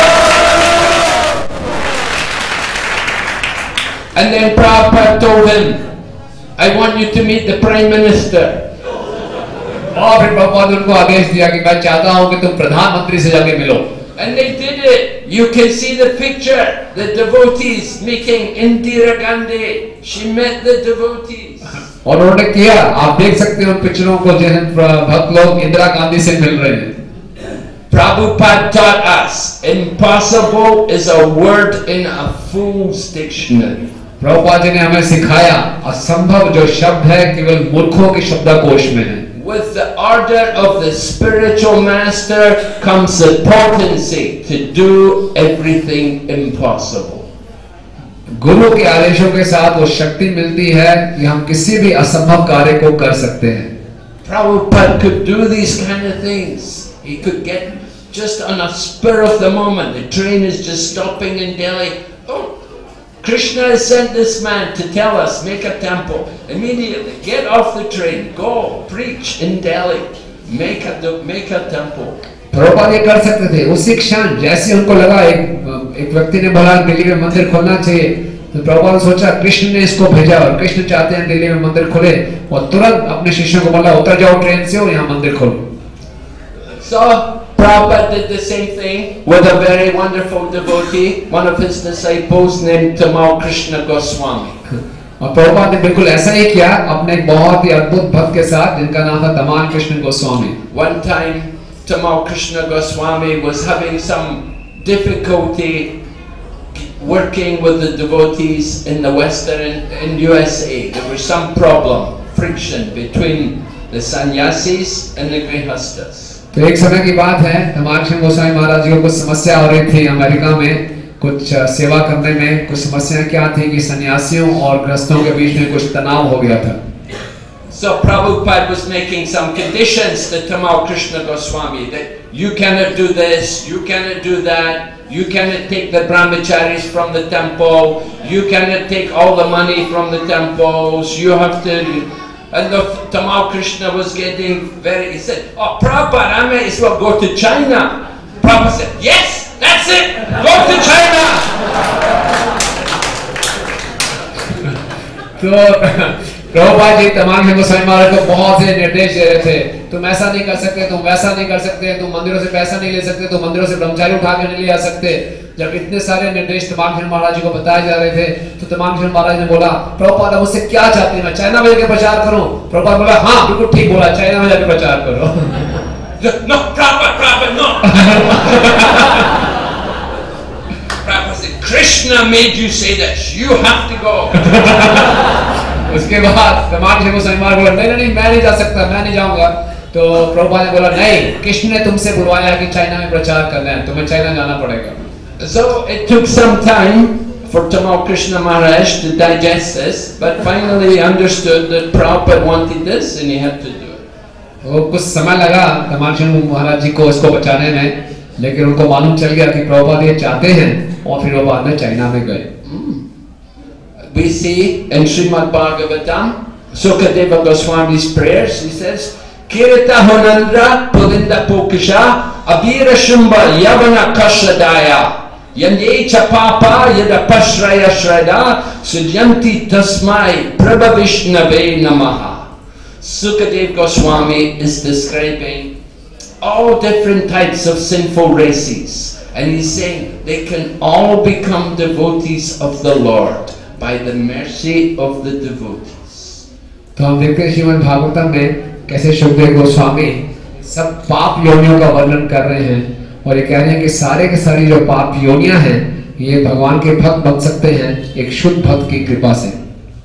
And then Prabhupada told him, "I want you to meet the Prime Minister." और फिर प्रभुपाद ने उनको आदेश दिया कि मैं चाहता हूं कि तुम प्रधानमंत्री से जाके मिलो। And they did it. You can see the picture, the devotees meeting Indira Gandhi. She met the devotees. और उन्होंने किया, आप देख सकते हो उन पिक्चरों को जिन भक्त लोग इंदिरा गांधी से मिल रहे हैं। Prabhupada taught us, impossible is a word in a fool's dictionary. Prabhupada ji ने हमें सिखाया असंभव जो शब्द है केवल मूर्खों के शब्दकोश में है। With the order of the spiritual master comes the potency to do everything impossible. गुरु के आदेशों के साथ वो शक्ति मिलती है कि हम किसी भी असंभव कार्य को कर सकते हैं। Prabhupada could do these kind of things. He could get just on a spur of the moment. The train is just stopping in Delhi. Oh, Krishna has sent this man to tell us, make a temple. Immediately, get off the train, go, preach in Delhi, make a, make a temple. Prabhupada ये कर सकते थे। उसी क्षण जैसे उनको लगा एक एक व्यक्ति ने बोला दिल्ली में मंदिर खोलना चाहिए, तो प्रभुपाद ने सोचा कृष्ण ने इसको भेजा और कृष्ण चाहते हैं दिल्ली में मंदिर खोले, और तुरंत अपने शिष्यों को बोला उतर जाओ ट्रेन से और यहाँ मंदिर खोलो। So Prabhupada did the same thing with a very wonderful devotee, one of his disciples named Tamal Krishna Goswami. और प्रभुपाद ने बिल्कुल ऐसा ही किया अपने एक बहुत ही अद्भुत भक्त के साथ जिनका नाम था तमाल Krishna Goswami. One time Tamal Krishna Goswami was having some difficulty working with the devotees in the western in U S A. There was some problem, friction between the sannyasis and the grihastas. तो एक समय की बात है, तमाल कृष्ण गोस्वामी महाराज जी को कुछ समस्या हो रही थी अमेरिका में, कुछ सेवा करने में कुछ समस्याएं क्या थी कि सन्यासियों और गृहस्थों के बीच में कुछ तनाव हो गया था। So Prabhupada was making some conditions to Tamal Krishna Goswami that you cannot do this, you cannot do that, you cannot take the brahmacharis from the temple, you cannot take all the money from the temples, you have to. And the Tamal Krishna was getting very, he said, oh Prabhupada, I may as well go to China. Prabhupada said, yes, that's it, go to China. तो प्रभुपाद जी तमाल कृष्ण गोस्वामी महाराज को बहुत से निर्देश दे रहे थे, तुम ऐसा नहीं कर सकते, तुम वैसा नहीं कर सकते, तुम मंदिरों से पैसा नहीं ले सकते, तुम मंदिरों से ब्रह्मचारी उठा के नहीं ले आ सकते। जब इतने सारे निर्देश तमाल कृष्ण महाराज जी को बताए जा रहे थे, तो तमाल कृष्ण महाराज ने बोला प्रभुपाद मुझसे क्या चाहते हैं, मैं चाइना में जाकर प्रचार करूं? प्रभुपाद बोला हाँ बिल्कुल ठीक बोला, चाइना में जाकर प्रचार करो। No, Prabhupada, Prabhupada, no. Prabhupada said, Krishna made you say this, you have to go. उसके बाद तमाल कृष्ण गोस्वामी महाराज बोला नहीं नहीं मैं नहीं जा सकता, मैं नहीं जाऊंगा। तो प्रभुपाद ने बोला नहीं, कृष्ण ने तुमसे बुलवाया कि चाइना में प्रचार करना है, तुम्हें चाइना जाना पड़ेगा। So it took some time for Tamal Krishna Maharaj to digest this, but finally he understood that Prabhupada wanted this and he had to do it. वो कुछ समय लगा तमाल कृष्ण महाराज जी को इसको बचाने में, लेकिन उनको मालूम चल गया कि प्रभुपाद ये चाहते हैं, और फिर वो बाद में चाइना में गए। We see in Srimad Bhagavatam, Sukadeva Goswami's prayers, he says, Kirita Honandra Pulinda Pokasha Abhira Shumba Yavana Kashadaya Yanye Chapapa Yada Pashraya Shrada Sudyanti Tasmai Prabha Vishnave Namaha. Sukadeva Goswami is describing all different types of sinful races, and he's saying they can all become devotees of the Lord by the mercy of the devotees. तो हम देखते हैं श्रीमद् भागवतम में कैसे शुकदेव गोस्वामी सब पाप योनियों का वर्णन कर रहे हैं, और ये कह रहे हैं कि सारे के सारी जो पाप योनियां हैं ये भगवान के भक्त बन सकते हैं एक शुद्ध भक्त की कृपा से।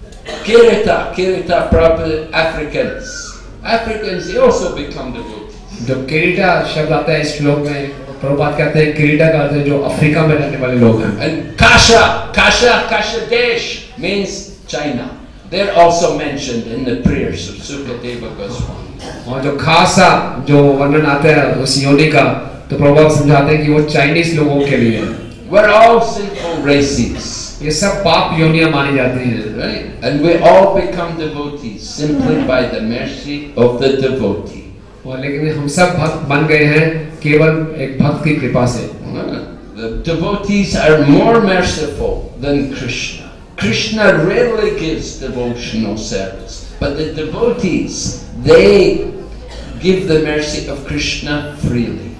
Kirita, Kirita, Prabhupada, Africans, Africans they also become devotees. जब किरीटा शब्द आता है इस श्लोक में, प्रभुपाद कहते हैं किरीटा का अर्थ है जो अफ्रीका में रहने वाले लोग हैं। And Kasha, Kasha, Kasha Desh means China. They're also mentioned in the prayers of Sukadeva Goswami. और जो खासा जो वर्णन आता है उस योनि का, तो प्रभुपाद समझाते हैं कि वो चाइनीज लोगों के लिए है। We're all sinful races. ये सब पाप योनियां मानी जाती हैं, right? And we all become devotees simply by the mercy of the devotee. और लेकिन हम सब भक्त बन गए हैं केवल एक भक्त की कृपा से। The devotees are more merciful than Krishna. Krishna rarely gives devotional service, but the devotees, they give the mercy of Krishna freely.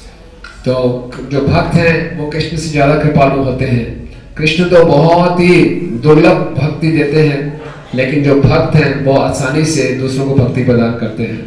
तो जो भक्त हैं वो कृष्ण से ज्यादा कृपालु होते हैं। कृष्ण तो बहुत ही दुर्लभ भक्ति देते हैं, लेकिन जो भक्त हैं वो आसानी से दूसरों को भक्ति प्रदान करते हैं।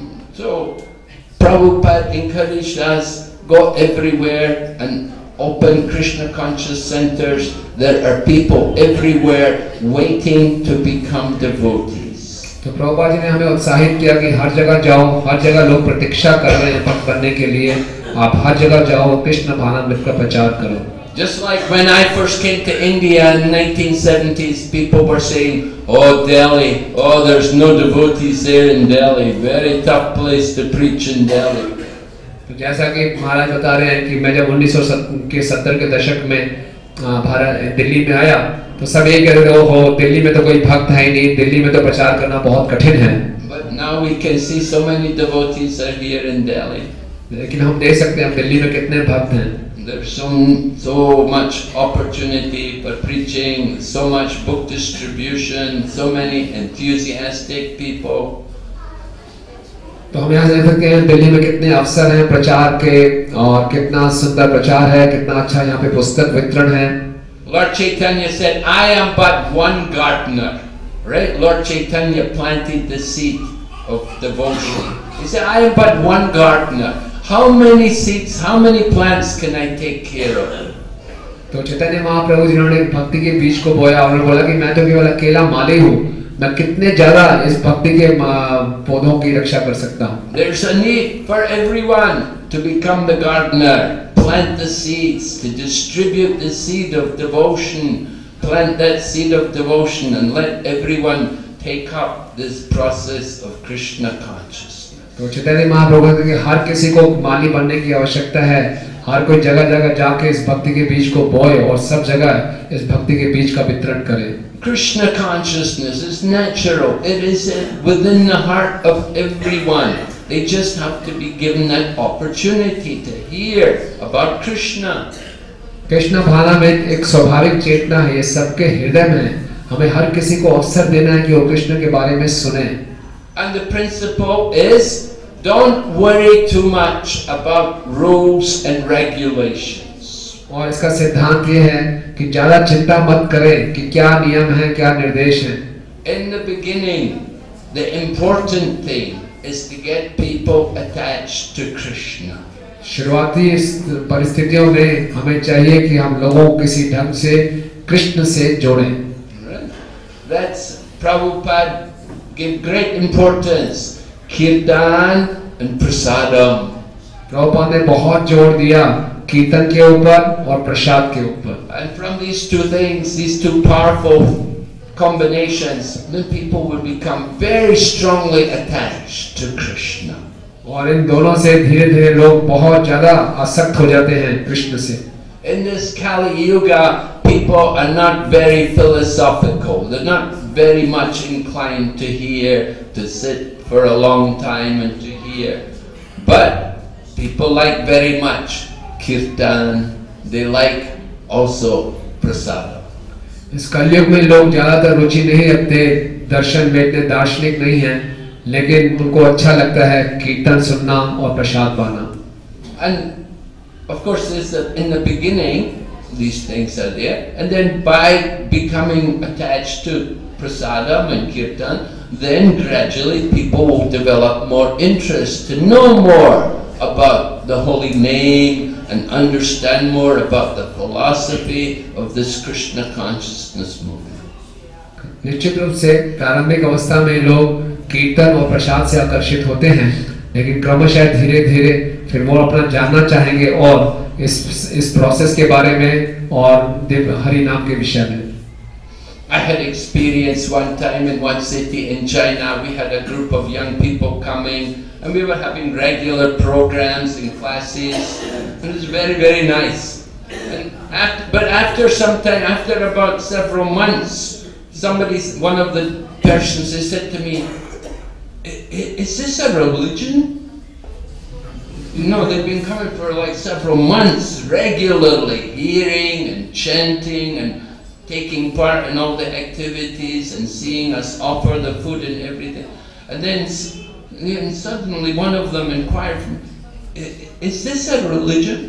So Prabhupada encouraged us, go everywhere and open Krishna conscious centers. There are people everywhere waiting to become devotees. तो प्रभुपाद जी ने हमें उत्साहित किया कि हर जगह जाओ, हर जगह लोग प्रतीक्षा कर रहे हैं भक्त बनने के लिए, आप हर जगह जाओ, कृष्ण भावनामृत का प्रचार करो। Just like when I first came to India in nineteen seventies, people were saying, oh Delhi, oh there's no devotees there in Delhi, very tough place to preach in Delhi. तो जैसा कि महाराज बता रहे हैं कि मैं जब उन्नीस सौ सत्तर के दशक में भारत दिल्ली में आया तो सब ये कह रहे थे, ओहो दिल्ली में तो कोई भक्त है ही नहीं, दिल्ली में तो प्रचार करना बहुत कठिन है। But now we can see so many devotees are here in Delhi. लेकिन हम देख सकते हैं दिल्ली में कितने भक्त हैं। There's so so much opportunity for preaching, so much book distribution, so many enthusiastic people. तो हम यहाँ देख सकते हैं दिल्ली में कितने अवसर हैं प्रचार के, और कितना सुंदर प्रचार है, कितना अच्छा यहाँ पे पुस्तक वितरण है। Lord Chaitanya said, I am but one gardener, right? Lord Chaitanya planted the seed of devotion. He said, I am but one gardener. How many seeds, how many plants can I take care of? तो चैतन्य महाप्रभु जिन्होंने भक्ति के बीज को बोया, उन्होंने बोला कि मैं तो केवल अकेला माली हूँ, मैं कितने ज्यादा इस भक्ति के पौधों की रक्षा कर सकता हूँ। There's a need for everyone to become the gardener. Plant the seeds, to distribute the seed of devotion. Plant that seed of devotion and let everyone take up this process of Krishna consciousness. तो चैतन्य महाप्रभु कहते हैं कि हर किसी को माली बनने की आवश्यकता है, हर कोई जगह जगह जाके इस भक्ति के बीज को बोए और सब जगह इस भक्ति के बीज का वितरण करे। Krishna consciousness is natural. It is within the heart of everyone. They just have to be given that opportunity to hear about Krishna. Krishna भावना में एक स्वाभाविक चेतना है, ये सबके हृदय में है। हमें हर किसी को अवसर देना है कि वो कृष्ण के बारे में सुने। And the principle is, don't worry too much about rules and regulations. और इसका सिद्धांत ये है कि ज्यादा चिंता मत करें कि क्या नियम है, क्या निर्देश है। In the beginning, the important thing is to get people attached to Krishna. शुरुआती परिस्थितियों में हमें चाहिए कि हम लोगों को किसी ढंग से कृष्ण से जोड़ें। That's Prabhupada gave great importance, kirtan and prasadam. Prabhupada ने बहुत जोर दिया कीर्तन के ऊपर और प्रसाद के ऊपर। And from these two things, these two powerful combinations, then people will become very strongly attached to Krishna. और इन दोनों से धीरे धीरे लोग बहुत ज्यादा आसक्त हो जाते हैं कृष्ण से। In this Kali Yuga, people are not very philosophical. They're not very much inclined to hear, to sit for a long time and to hear. But people like very much kirtan. They like also prasadam. इस कलयुग में लोग ज्यादातर रुचि नहीं रखते दर्शन में, इतने दार्शनिक नहीं हैं, लेकिन उनको अच्छा लगता है कीर्तन सुनना और प्रसाद पाना। And of course, this, uh, in the beginning, these things are there, and then by becoming attached to prasadam and kirtan, then gradually people will develop more interest to know more about the holy name and understand more about the philosophy of this Krishna consciousness movement. निश्चित रूप से प्रारंभिक अवस्था में लोग कीर्तन और प्रसाद से आकर्षित होते हैं, लेकिन क्रमशः धीरे धीरे फिर वो अपना जानना चाहेंगे और इस इस प्रोसेस के बारे में और दिव्य हरि नाम के विषय में। I had experience one time in one city in China. We had a group of young people coming, and we were having regular programs and classes. And it was very, very nice. And after, but after some time, after about several months, somebody, one of the persons, they said to me, "Is this a religion?" You know, they've been coming for like several months, regularly hearing and chanting and taking part in all the activities and seeing us offer the food and everything. And then, then suddenly one of them inquired from me, "Is this a religion?"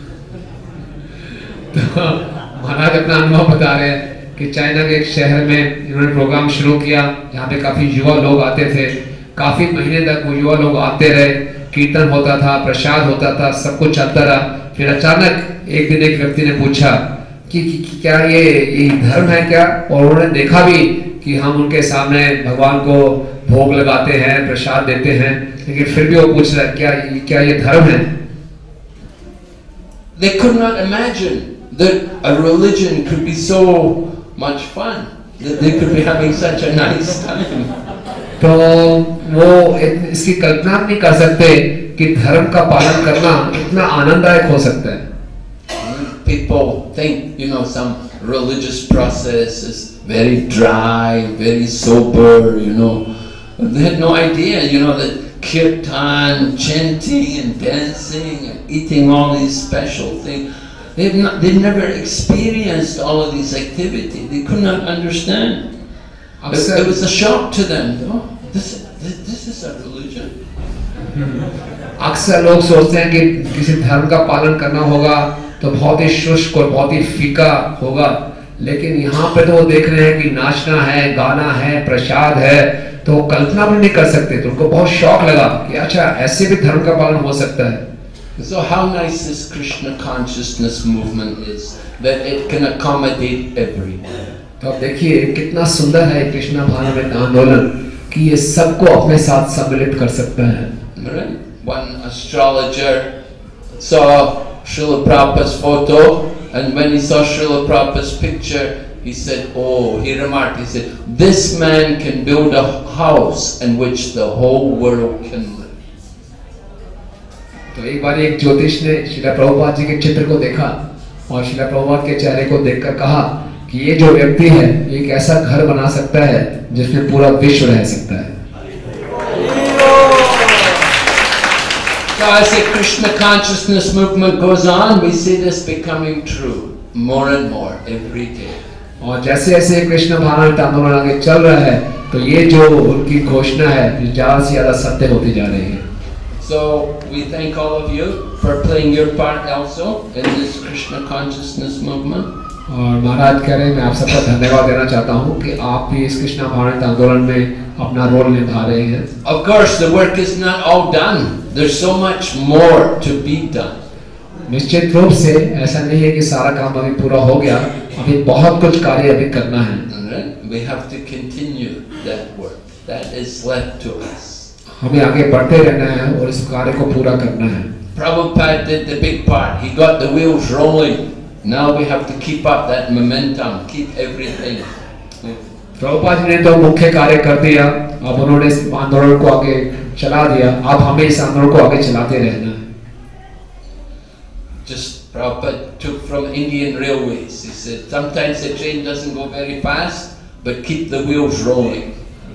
महाराज अपना अनुभव बता रहे हैं कि China के एक शहर में इन्होंने प्रोग्राम शुरू किया, जहाँ पे काफी युवा लोग आते थे। काफी महीने तक वो युवा लोग आते रहे, कीर्तन होता था, प्रसाद होता था, सब कुछ चलता रहा। फिर अचानक एक दिन एक व्यक्ति ने पूछा कि, कि, कि क्या ये ये धर्म है क्या? और उन्होंने देखा भी कि हम उनके सामने भगवान को भोग लगाते हैं, प्रसाद देते हैं, लेकिन फिर भी वो पूछ रहा है क्या क्या ये धर्म है? They could not imagine that a religion could be so much fun, that they could be having such a nice time. तो वो इसकी कल्पना नहीं कर सकते कि धर्म का पालन करना इतना आनंददायक हो सकता है। people think, you know, some religious process is very dry, very sober, you know. They had no idea, you know, that kirtan, chanting and dancing and eating all these special things. They've not, they've never experienced all of these activities. They could not understand. It, it was a shock to them. Oh, this, this, this is a religion. अक्सर लोग सोचते हैं कि किसी धर्म का पालन करना होगा तो बहुत ही शुष्क और बहुत ही फीका होगा, लेकिन यहाँ पे तो वो देख रहे हैं कि नाचना है, गाना है, प्रसाद है, तो कल्पना भी नहीं कर सकते। तो उनको बहुत शौक लगा कि अच्छा ऐसे भी धर्म का पालन हो सकता है। So how nice this Krishna consciousness movement is, that it can accommodate everyone. तो अब देखिए कितना सुंदर है कृष्णा भावनामृत आंदोलन कि ये सबको अपने साथ सम्मिलित कर सकता है। Right? One astrologer saw Srila Prabhupada's photo, and when he saw Srila Prabhupada's picture, he said, oh, he remarked, he said, this man can build a house in which the whole world can live. तो एक बार एक ज्योतिष ने श्रीला प्रभुपाद जी के चित्र को देखा और श्रीला प्रभुपाद के चेहरे को देखकर कहा कि ये जो व्यक्ति है एक ऐसा घर बना सकता है जिसमें पूरा विश्व रह सकता है। So as the Krishna consciousness movement goes on, we see this becoming true more and more every day. और जैसे जैसे कृष्ण भावनामृत आंदोलन आगे चल रहा है तो ये जो उनकी घोषणा है ज्यादा से ज्यादा सत्य होती जा रही है। So we thank all of you for playing your part also in this Krishna consciousness movement. और महाराज कह रहे हैं मैं आप सबका धन्यवाद देना चाहता हूँ कि आप भी इस कृष्ण भावनामृत आंदोलन में अपना रोल निभा रहे हैं। Of course the work is not all done. There's so much more to be done. निश्चित रूप से ऐसा नहीं है कि सारा काम अभी पूरा हो गया, अभी बहुत कुछ कार्य अभी करना है। Right? We have to continue that work. That is left to us. हमें आगे बढ़ते रहना है और इस कार्य को पूरा करना है। Prabhupada did the big part. He got the wheels rolling. Now we have to keep up that momentum, keep everything. Prabhupada ji ने तो मुख्य कार्य कर दिया, अब उन्होंने इस आंदोलन को आगे चला दिया, अब हमें इस आंदोलन को आगे चलाते रहना है। Just Prabhupada took from Indian Railways. He said sometimes the train doesn't go very fast, but keep the wheels rolling.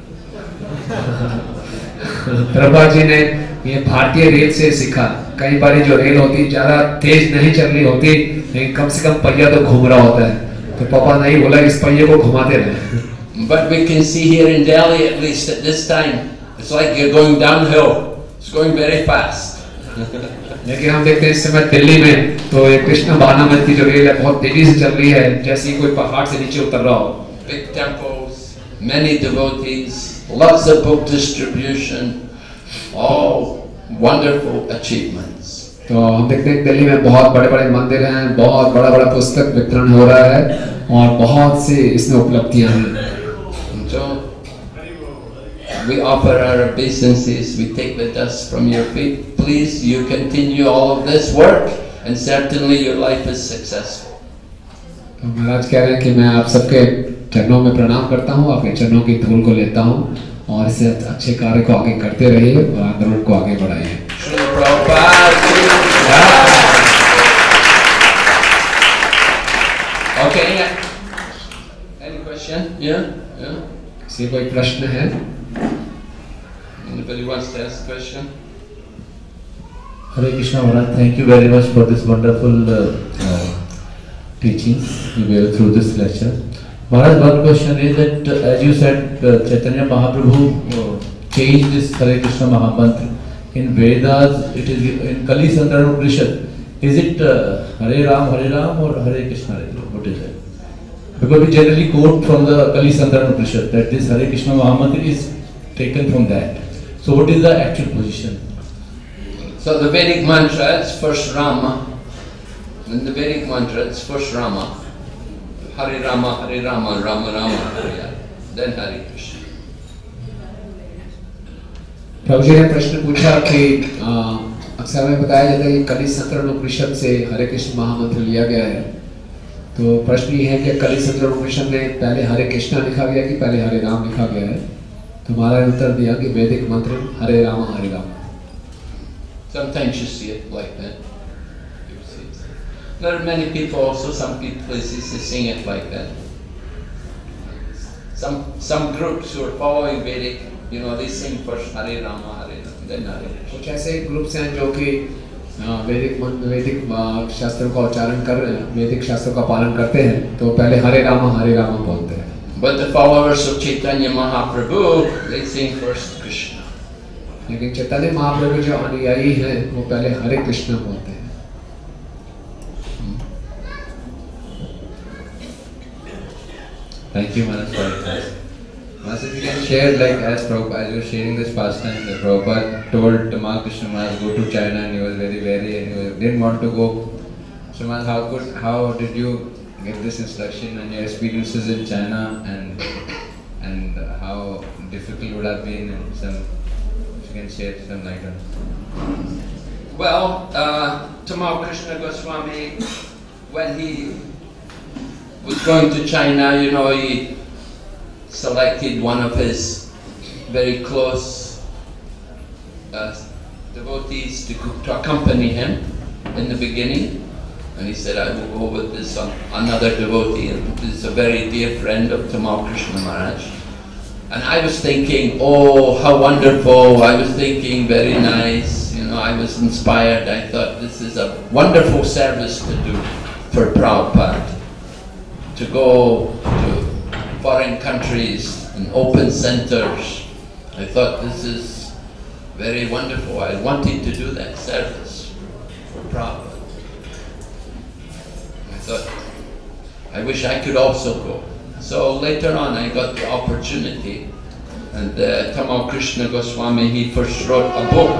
Prabhupada ji ने ये भारतीय रेल से सीखा, कई बार जो रेल होती ज्यादा तेज नहीं चल रही होती, लेकिन कम से कम पहिया तो घूम रहा होता है, तो पापा नहीं बोला इस पहिए को घुमाते रहे। But we can see here in Delhi, at least at this time, it's like you're going downhill. It's going very fast. लेकिन हम देखते हैं इस समय दिल्ली में तो ये कृष्ण भावनामृत की जो रेल है बहुत तेजी से चल रही है, जैसे कोई पहाड़ से नीचे उतर रहा हो। Big temples, many devotees, lots of book distribution, all wonderful achievements. तो हम देखते हैं दिल्ली में बहुत बड़े-बड़े मंदिर हैं, बहुत बड़ा-बड़ा पुस्तक वितरण हो रहा है और बहुत सी इसमें उपलब्धियां हैं। So we offer our obeisances, we take the dust from your feet. Please, you continue all of this work and certainly your life is successful. तो महाराज कह रहे हैं कि मैं आप सबके चरणों में प्रणाम करता हूँ, आपके चरणों की धूल को लेता हूँ और इसे अच्छे कार्य को आगे करते रहिए और आंदोलन को आगे बढ़ाइए। Srila Prabhupada. Okay, any question? Yeah, yeah. किसी कोई प्रश्न है? Anybody wants to ask a question? Hare Krishna Maharaj, thank you very much for this wonderful uh, uh, teachings you gave through this lecture. Maharaj, one question is that uh, as you said, uh, Chaitanya Mahaprabhu uh, changed this Hare Krishna Mahamantra. In Vedas, it is in Kali Sandhana Upanishad. Is it uh, Hare Ram, Hare Ram or Hare Krishna, Hare Krishna? What is it? Because we generally quote from the Kali Sandhana Upanishad that this Hare Krishna Mahamantra is taken from that. So what is the actual position? So the Vedic mantra is first Rama. In the Vedic mantra it's first Rama. Hare Rama, Hare Rama, Rama Rama, Hare Hare. Then Hare Krishna. प्रभु जी ने प्रश्न पूछा कि अक्सर हमें बताया जाता है कि कली संतरण उपनिषद से हरे कृष्ण महामंत्र लिया गया है। तो प्रश्न ये है कि कली संतरण उपनिषद में पहले हरे कृष्णा लिखा गया कि पहले हरे राम लिखा गया है? तो हमारा उत्तर दिया कि वैदिक मंत्र हरे राम हरे Ram. Sometimes you see it like that. You see it. There are many people also, some people places they sing it like that. Some some groups who are following Vedic, you know, they sing first Hare Rama, Hare Rama, then Hare Krishna. कुछ ऐसे groups हैं जो कि वैदिक वैदिक शास्त्रों का उच्चारण कर रहे हैं, वैदिक शास्त्रों का पालन करते हैं, तो पहले हरे रामा हरे रामा बोलते हैं. But the followers of Chaitanya Mahaprabhu, they sing first Krishna. लेकिन चैतन्य महाप्रभु जो अनुयायी हैं, वो पहले हरे कृष्ण बोलते हैं. Thank you, Manas, for your class. Manas, if you can share, like as Prabhupada, as you were sharing this pastime, that Prabhupada told Tamal Krishna Maharaj go to China, and he was very wary and he was, didn't want to go. So, Manas, how could, how did you get this instruction and your experiences in China, and and how difficult would have been, and some, if you can share some light on it. Well, uh, Tamal Krishna Goswami, when he was going to China, you know, he selected one of his very close uh, devotees to, to accompany him in the beginning. And he said, I will go with this um, another devotee. And this is a very dear friend of Tamal Krishna Maharaj. And I was thinking, oh, how wonderful. I was thinking, very nice. You know, I was inspired. I thought, this is a wonderful service to do for Prabhupada. To go to foreign countries and open centers. I thought this is very wonderful. I wanted to do that service for Prabhupada. I thought, I wish I could also go. So later on I got the opportunity, and uh, Tamal Krishna Goswami, he first wrote a book.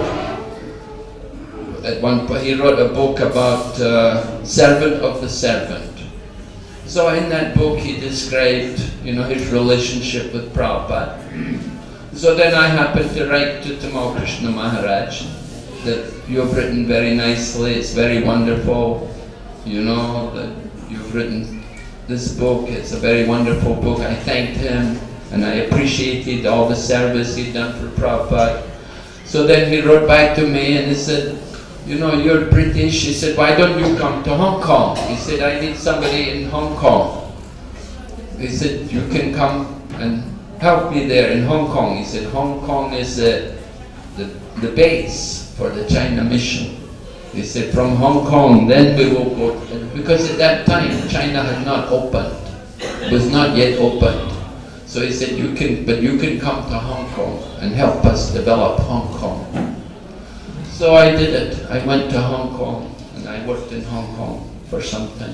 At one point he wrote a book about uh, servant of the servant. So in that book he described, you know, his relationship with Prabhupada. So then I happened to write to Tamal Krishna Maharaj that you have written very nicely, it's very wonderful, you know, that you've written this book, it's a very wonderful book. I thanked him and I appreciated all the service he'd done for Prabhupada. So then he wrote back to me and he said, you know, you're British. He said, why don't you come to Hong Kong? He said, I need somebody in Hong Kong. He said, you can come and help me there in Hong Kong. He said, Hong Kong is uh, the, the base for the China mission. He said, from Hong Kong, then we will go, because at that time, China had not opened, was not yet opened. So he said, you can, but you can come to Hong Kong and help us develop Hong Kong. So I did it. I went to Hong Kong and I worked in Hong Kong for some time.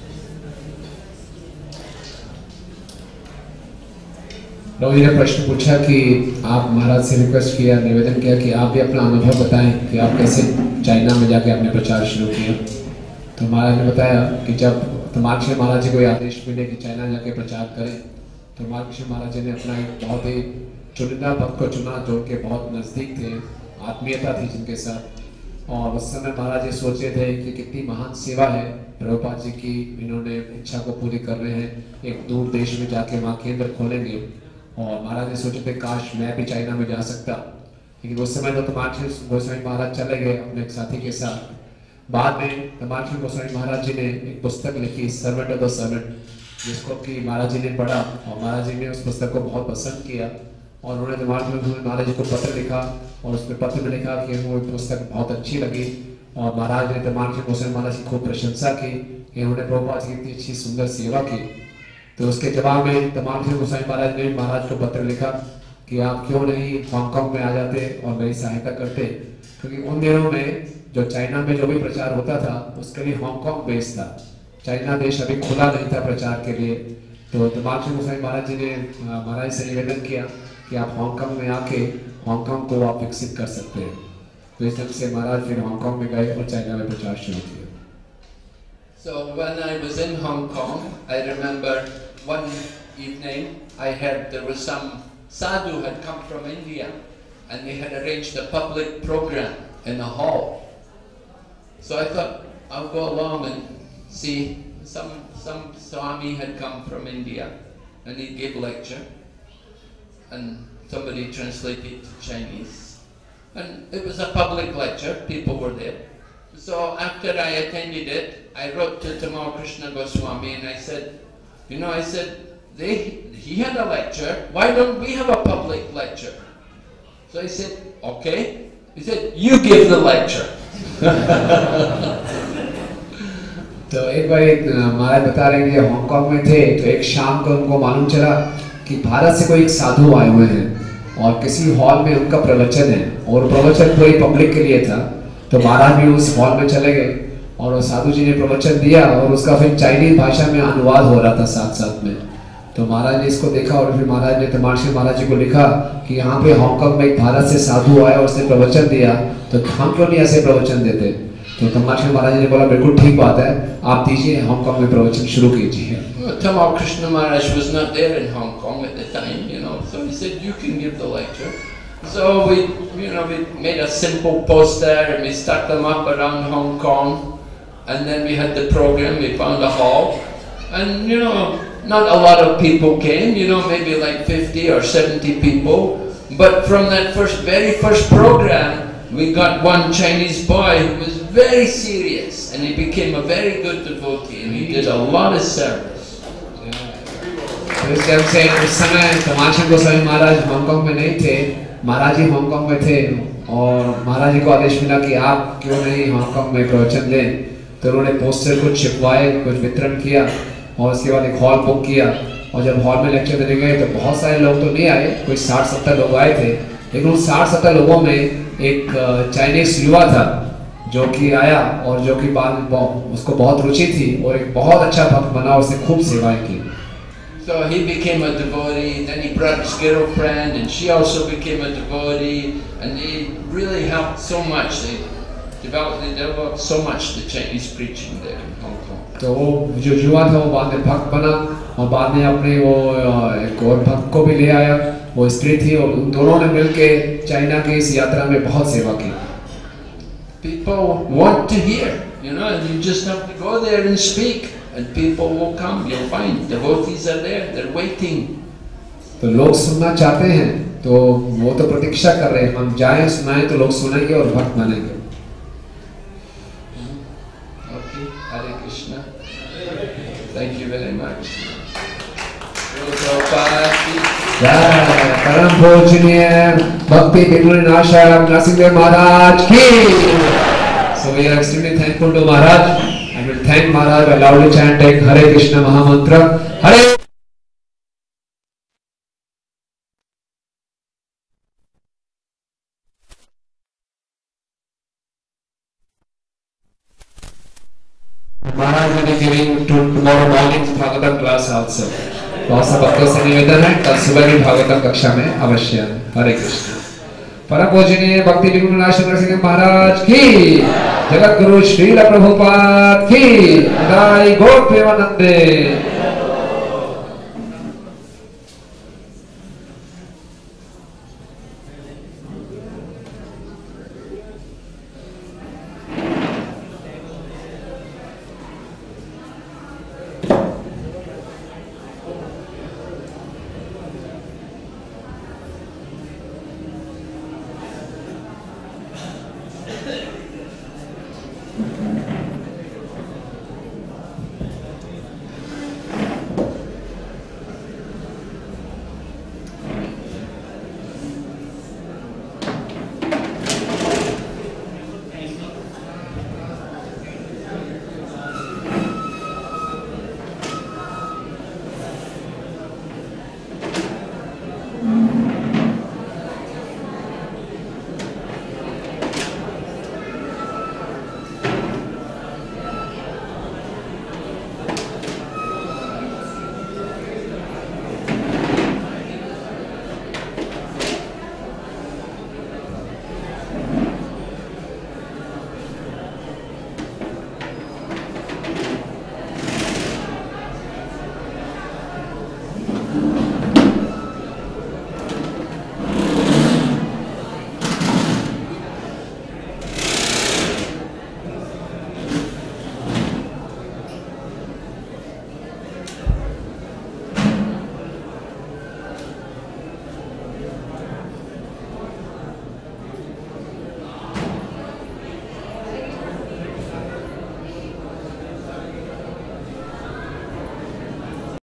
Rohit ने प्रश्न पूछा कि आप महाराज से request किया, निवेदन किया कि आप भी अपना अनुभव बताएं कि आप कैसे चाइना में जाके आपने प्रचार शुरू किया. तो महाराज ने बताया कि जब तमाक्षी महाराज जी को आदेश मिले कि चाइना जाके प्रचार करें, तो तमाक्षी महाराज जी ने अपना एक बहुत ही चुनिंदा भक्त को चुना जो उनके बहुत नज़दीक थे, आत्मीयता थी जिनके साथ. और उस समय महाराज जी सोच रहे थे कि कितनी महान सेवा है प्रभुपाद जी की, इन्होंने इच्छा को पूरी कर रहे हैं, एक दूर देश में जाके वहाँ केंद्र खोलेंगे. और महाराज ने सोचे थे काश मैं भी चाइना में जा सकता, लेकिन उस समय तो तमाक्षी गोस्वामी महाराज चले गए अपने एक साथी के साथ. बाद में तमाक्षी गोस्वामी महाराज जी ने एक पुस्तक लिखी, सर्वेंट ऑफ द सर्वेंट, जिसको कि महाराज जी ने पढ़ा और महाराज जी ने उस पुस्तक को बहुत पसंद किया. और उन्होंने तमाक्षी महाराज जी को पत्र लिखा और उसमें पत्र में लिखा कि वो पुस्तक बहुत अच्छी लगी. और महाराज ने तमाक्षी गोस्वामी महाराज की खूब प्रशंसा की कि उन्होंने प्रभुपाद की इतनी अच्छी सुंदर सेवा की. तो उसके जवाब में तमाक्षी गोस्वामी महाराज ने महाराज को पत्र लिखा कि आप क्यों नहीं हांगकांग में आ जाते और मेरी सहायता करते, क्योंकि उन दिनों में जो चाइना में जो भी प्रचार होता था उसके लिए हांगकांग बेस था, चाइना देश अभी खुला नहीं था प्रचार के लिए. तो तमाक्षी गोस्वामी महाराज जी ने महाराज से निवेदन किया कि आप हांगकांग में आके हांगकांग को आप विकसित कर सकते हैं. तो इस ढंग से महाराज फिर हांगकांग में गए और चाइना में प्रचार शुरू किया. So when I was in Hong Kong, I remember one evening I heard there was some sadhu had come from India and they had arranged a public program in a hall. So I thought I'll go along and see. Some, some Swami had come from India and he gave a lecture and somebody translated to Chinese. And it was a public lecture, people were there. So after I attended it, I wrote to Tamal Krishna Goswami and I said, you know, I said, they, he had a lecture, why don't we have a public lecture? So I said, okay. He said, you give the lecture. तो एक बार एक महाराज बता रहे हैं कि Hong Kong में थे, तो एक शाम को उनको मालूम चला कि भारत से कोई एक साधु आए हुए हैं और किसी हॉल में उनका प्रवचन है और प्रवचन पूरी पब्लिक के लिए था। तो महाराज भी उस हॉल में चले गए और वो साधु जी ने प्रवचन दिया और उसका फिर चाइनीज भाषा में अनुवाद हो रहा था साथ साथ में। तो महाराज ने इसको देखा और फिर महाराज ने तमाशे महाराज जी को लिखा कि यहाँ पे हांगकांग में एक भारत से साधु आया और उसने प्रवचन दिया, तो हम क्यों नहीं ऐसे प्रवचन देते। तो तमाशे महाराज ने बोला बिल्कुल ठीक बात है, आप दीजिए, हांगकांग में प्रवचन शुरू कीजिए। Tamal Krishna Maharaj was not there in Hong Kong at the time, you know, so he said, you can give the lecture. So we, you know, we made a simple poster and we stuck them up around Hong Kong, and then we had the program, we found a hall, and you know, not a lot of people came, you know, maybe like fifty or seventy people, but from that first, very first program, we got one Chinese boy who was very serious, and he became a very good devotee, and he did a lot of service. तो इस time से उस समय तमाशे गोस्वामी महाराज Hong Kong में नहीं थे, महाराज जी Hong Kong में थे और महाराज जी को आदेश मिला कि आप क्यों नहीं हांगकांग में प्रवचन दें। तो उन्होंने पोस्टर कुछ छिपवाए, कुछ वितरण किया और उसके बाद एक हॉल बुक किया और जब हॉल में लेक्चर देने गए तो बहुत सारे लोग तो नहीं आए, कोई साठ सत्तर लोग आए थे, लेकिन उन साठ सत्तर लोगों में एक चाइनीज युवा था जो कि आया और जो कि बाद में उसको बहुत रुचि थी और एक बहुत अच्छा भक्त बना और उसने खूब सेवाएं की। So he became a devotee, then he brought his girlfriend and she also became a devotee, and they really helped so much. They developed, they developed so much the Chinese preaching there in Hong Kong. तो वो जो युवा था वो बाद में भक्त बना और बाद में अपने वो एक और भक्त को भी ले आया, वो स्त्री थी और उन दोनों ने मिलके चाइना की इस यात्रा में बहुत सेवा की। People want to hear, you know, and you just have to go there and speak. And people will come, you'll find devotees are there, they're waiting. तो लोग सुनना चाहते हैं, तो वो तो प्रतीक्षा कर रहे हैं, हम जाएं सुनाएं तो लोग सुनेंगे और भक्त बनेंगे। Okay, Hare Krishna. Thank you very much. जय परम पूजनीय भक्ति विनोद आश्रम नरसिंह महाराज की। So we are extremely thankful to Maharaj. I will thank Maharaj by loudly chanting Hare Krishna Mahamantra. Hare Maharaj will be giving to tomorrow morning's Bhagavatam class also. बहुत सा भक्तों से निवेदन है कल सुबह की भागवतम कक्षा में अवश्य। हरे कृष्ण। परम पूजनीय भक्ति विनोद आश्रम नरसिंह महाराज की, जगत गुरु श्रील प्रभुपाद की, जय गौर प्रेमानंदे।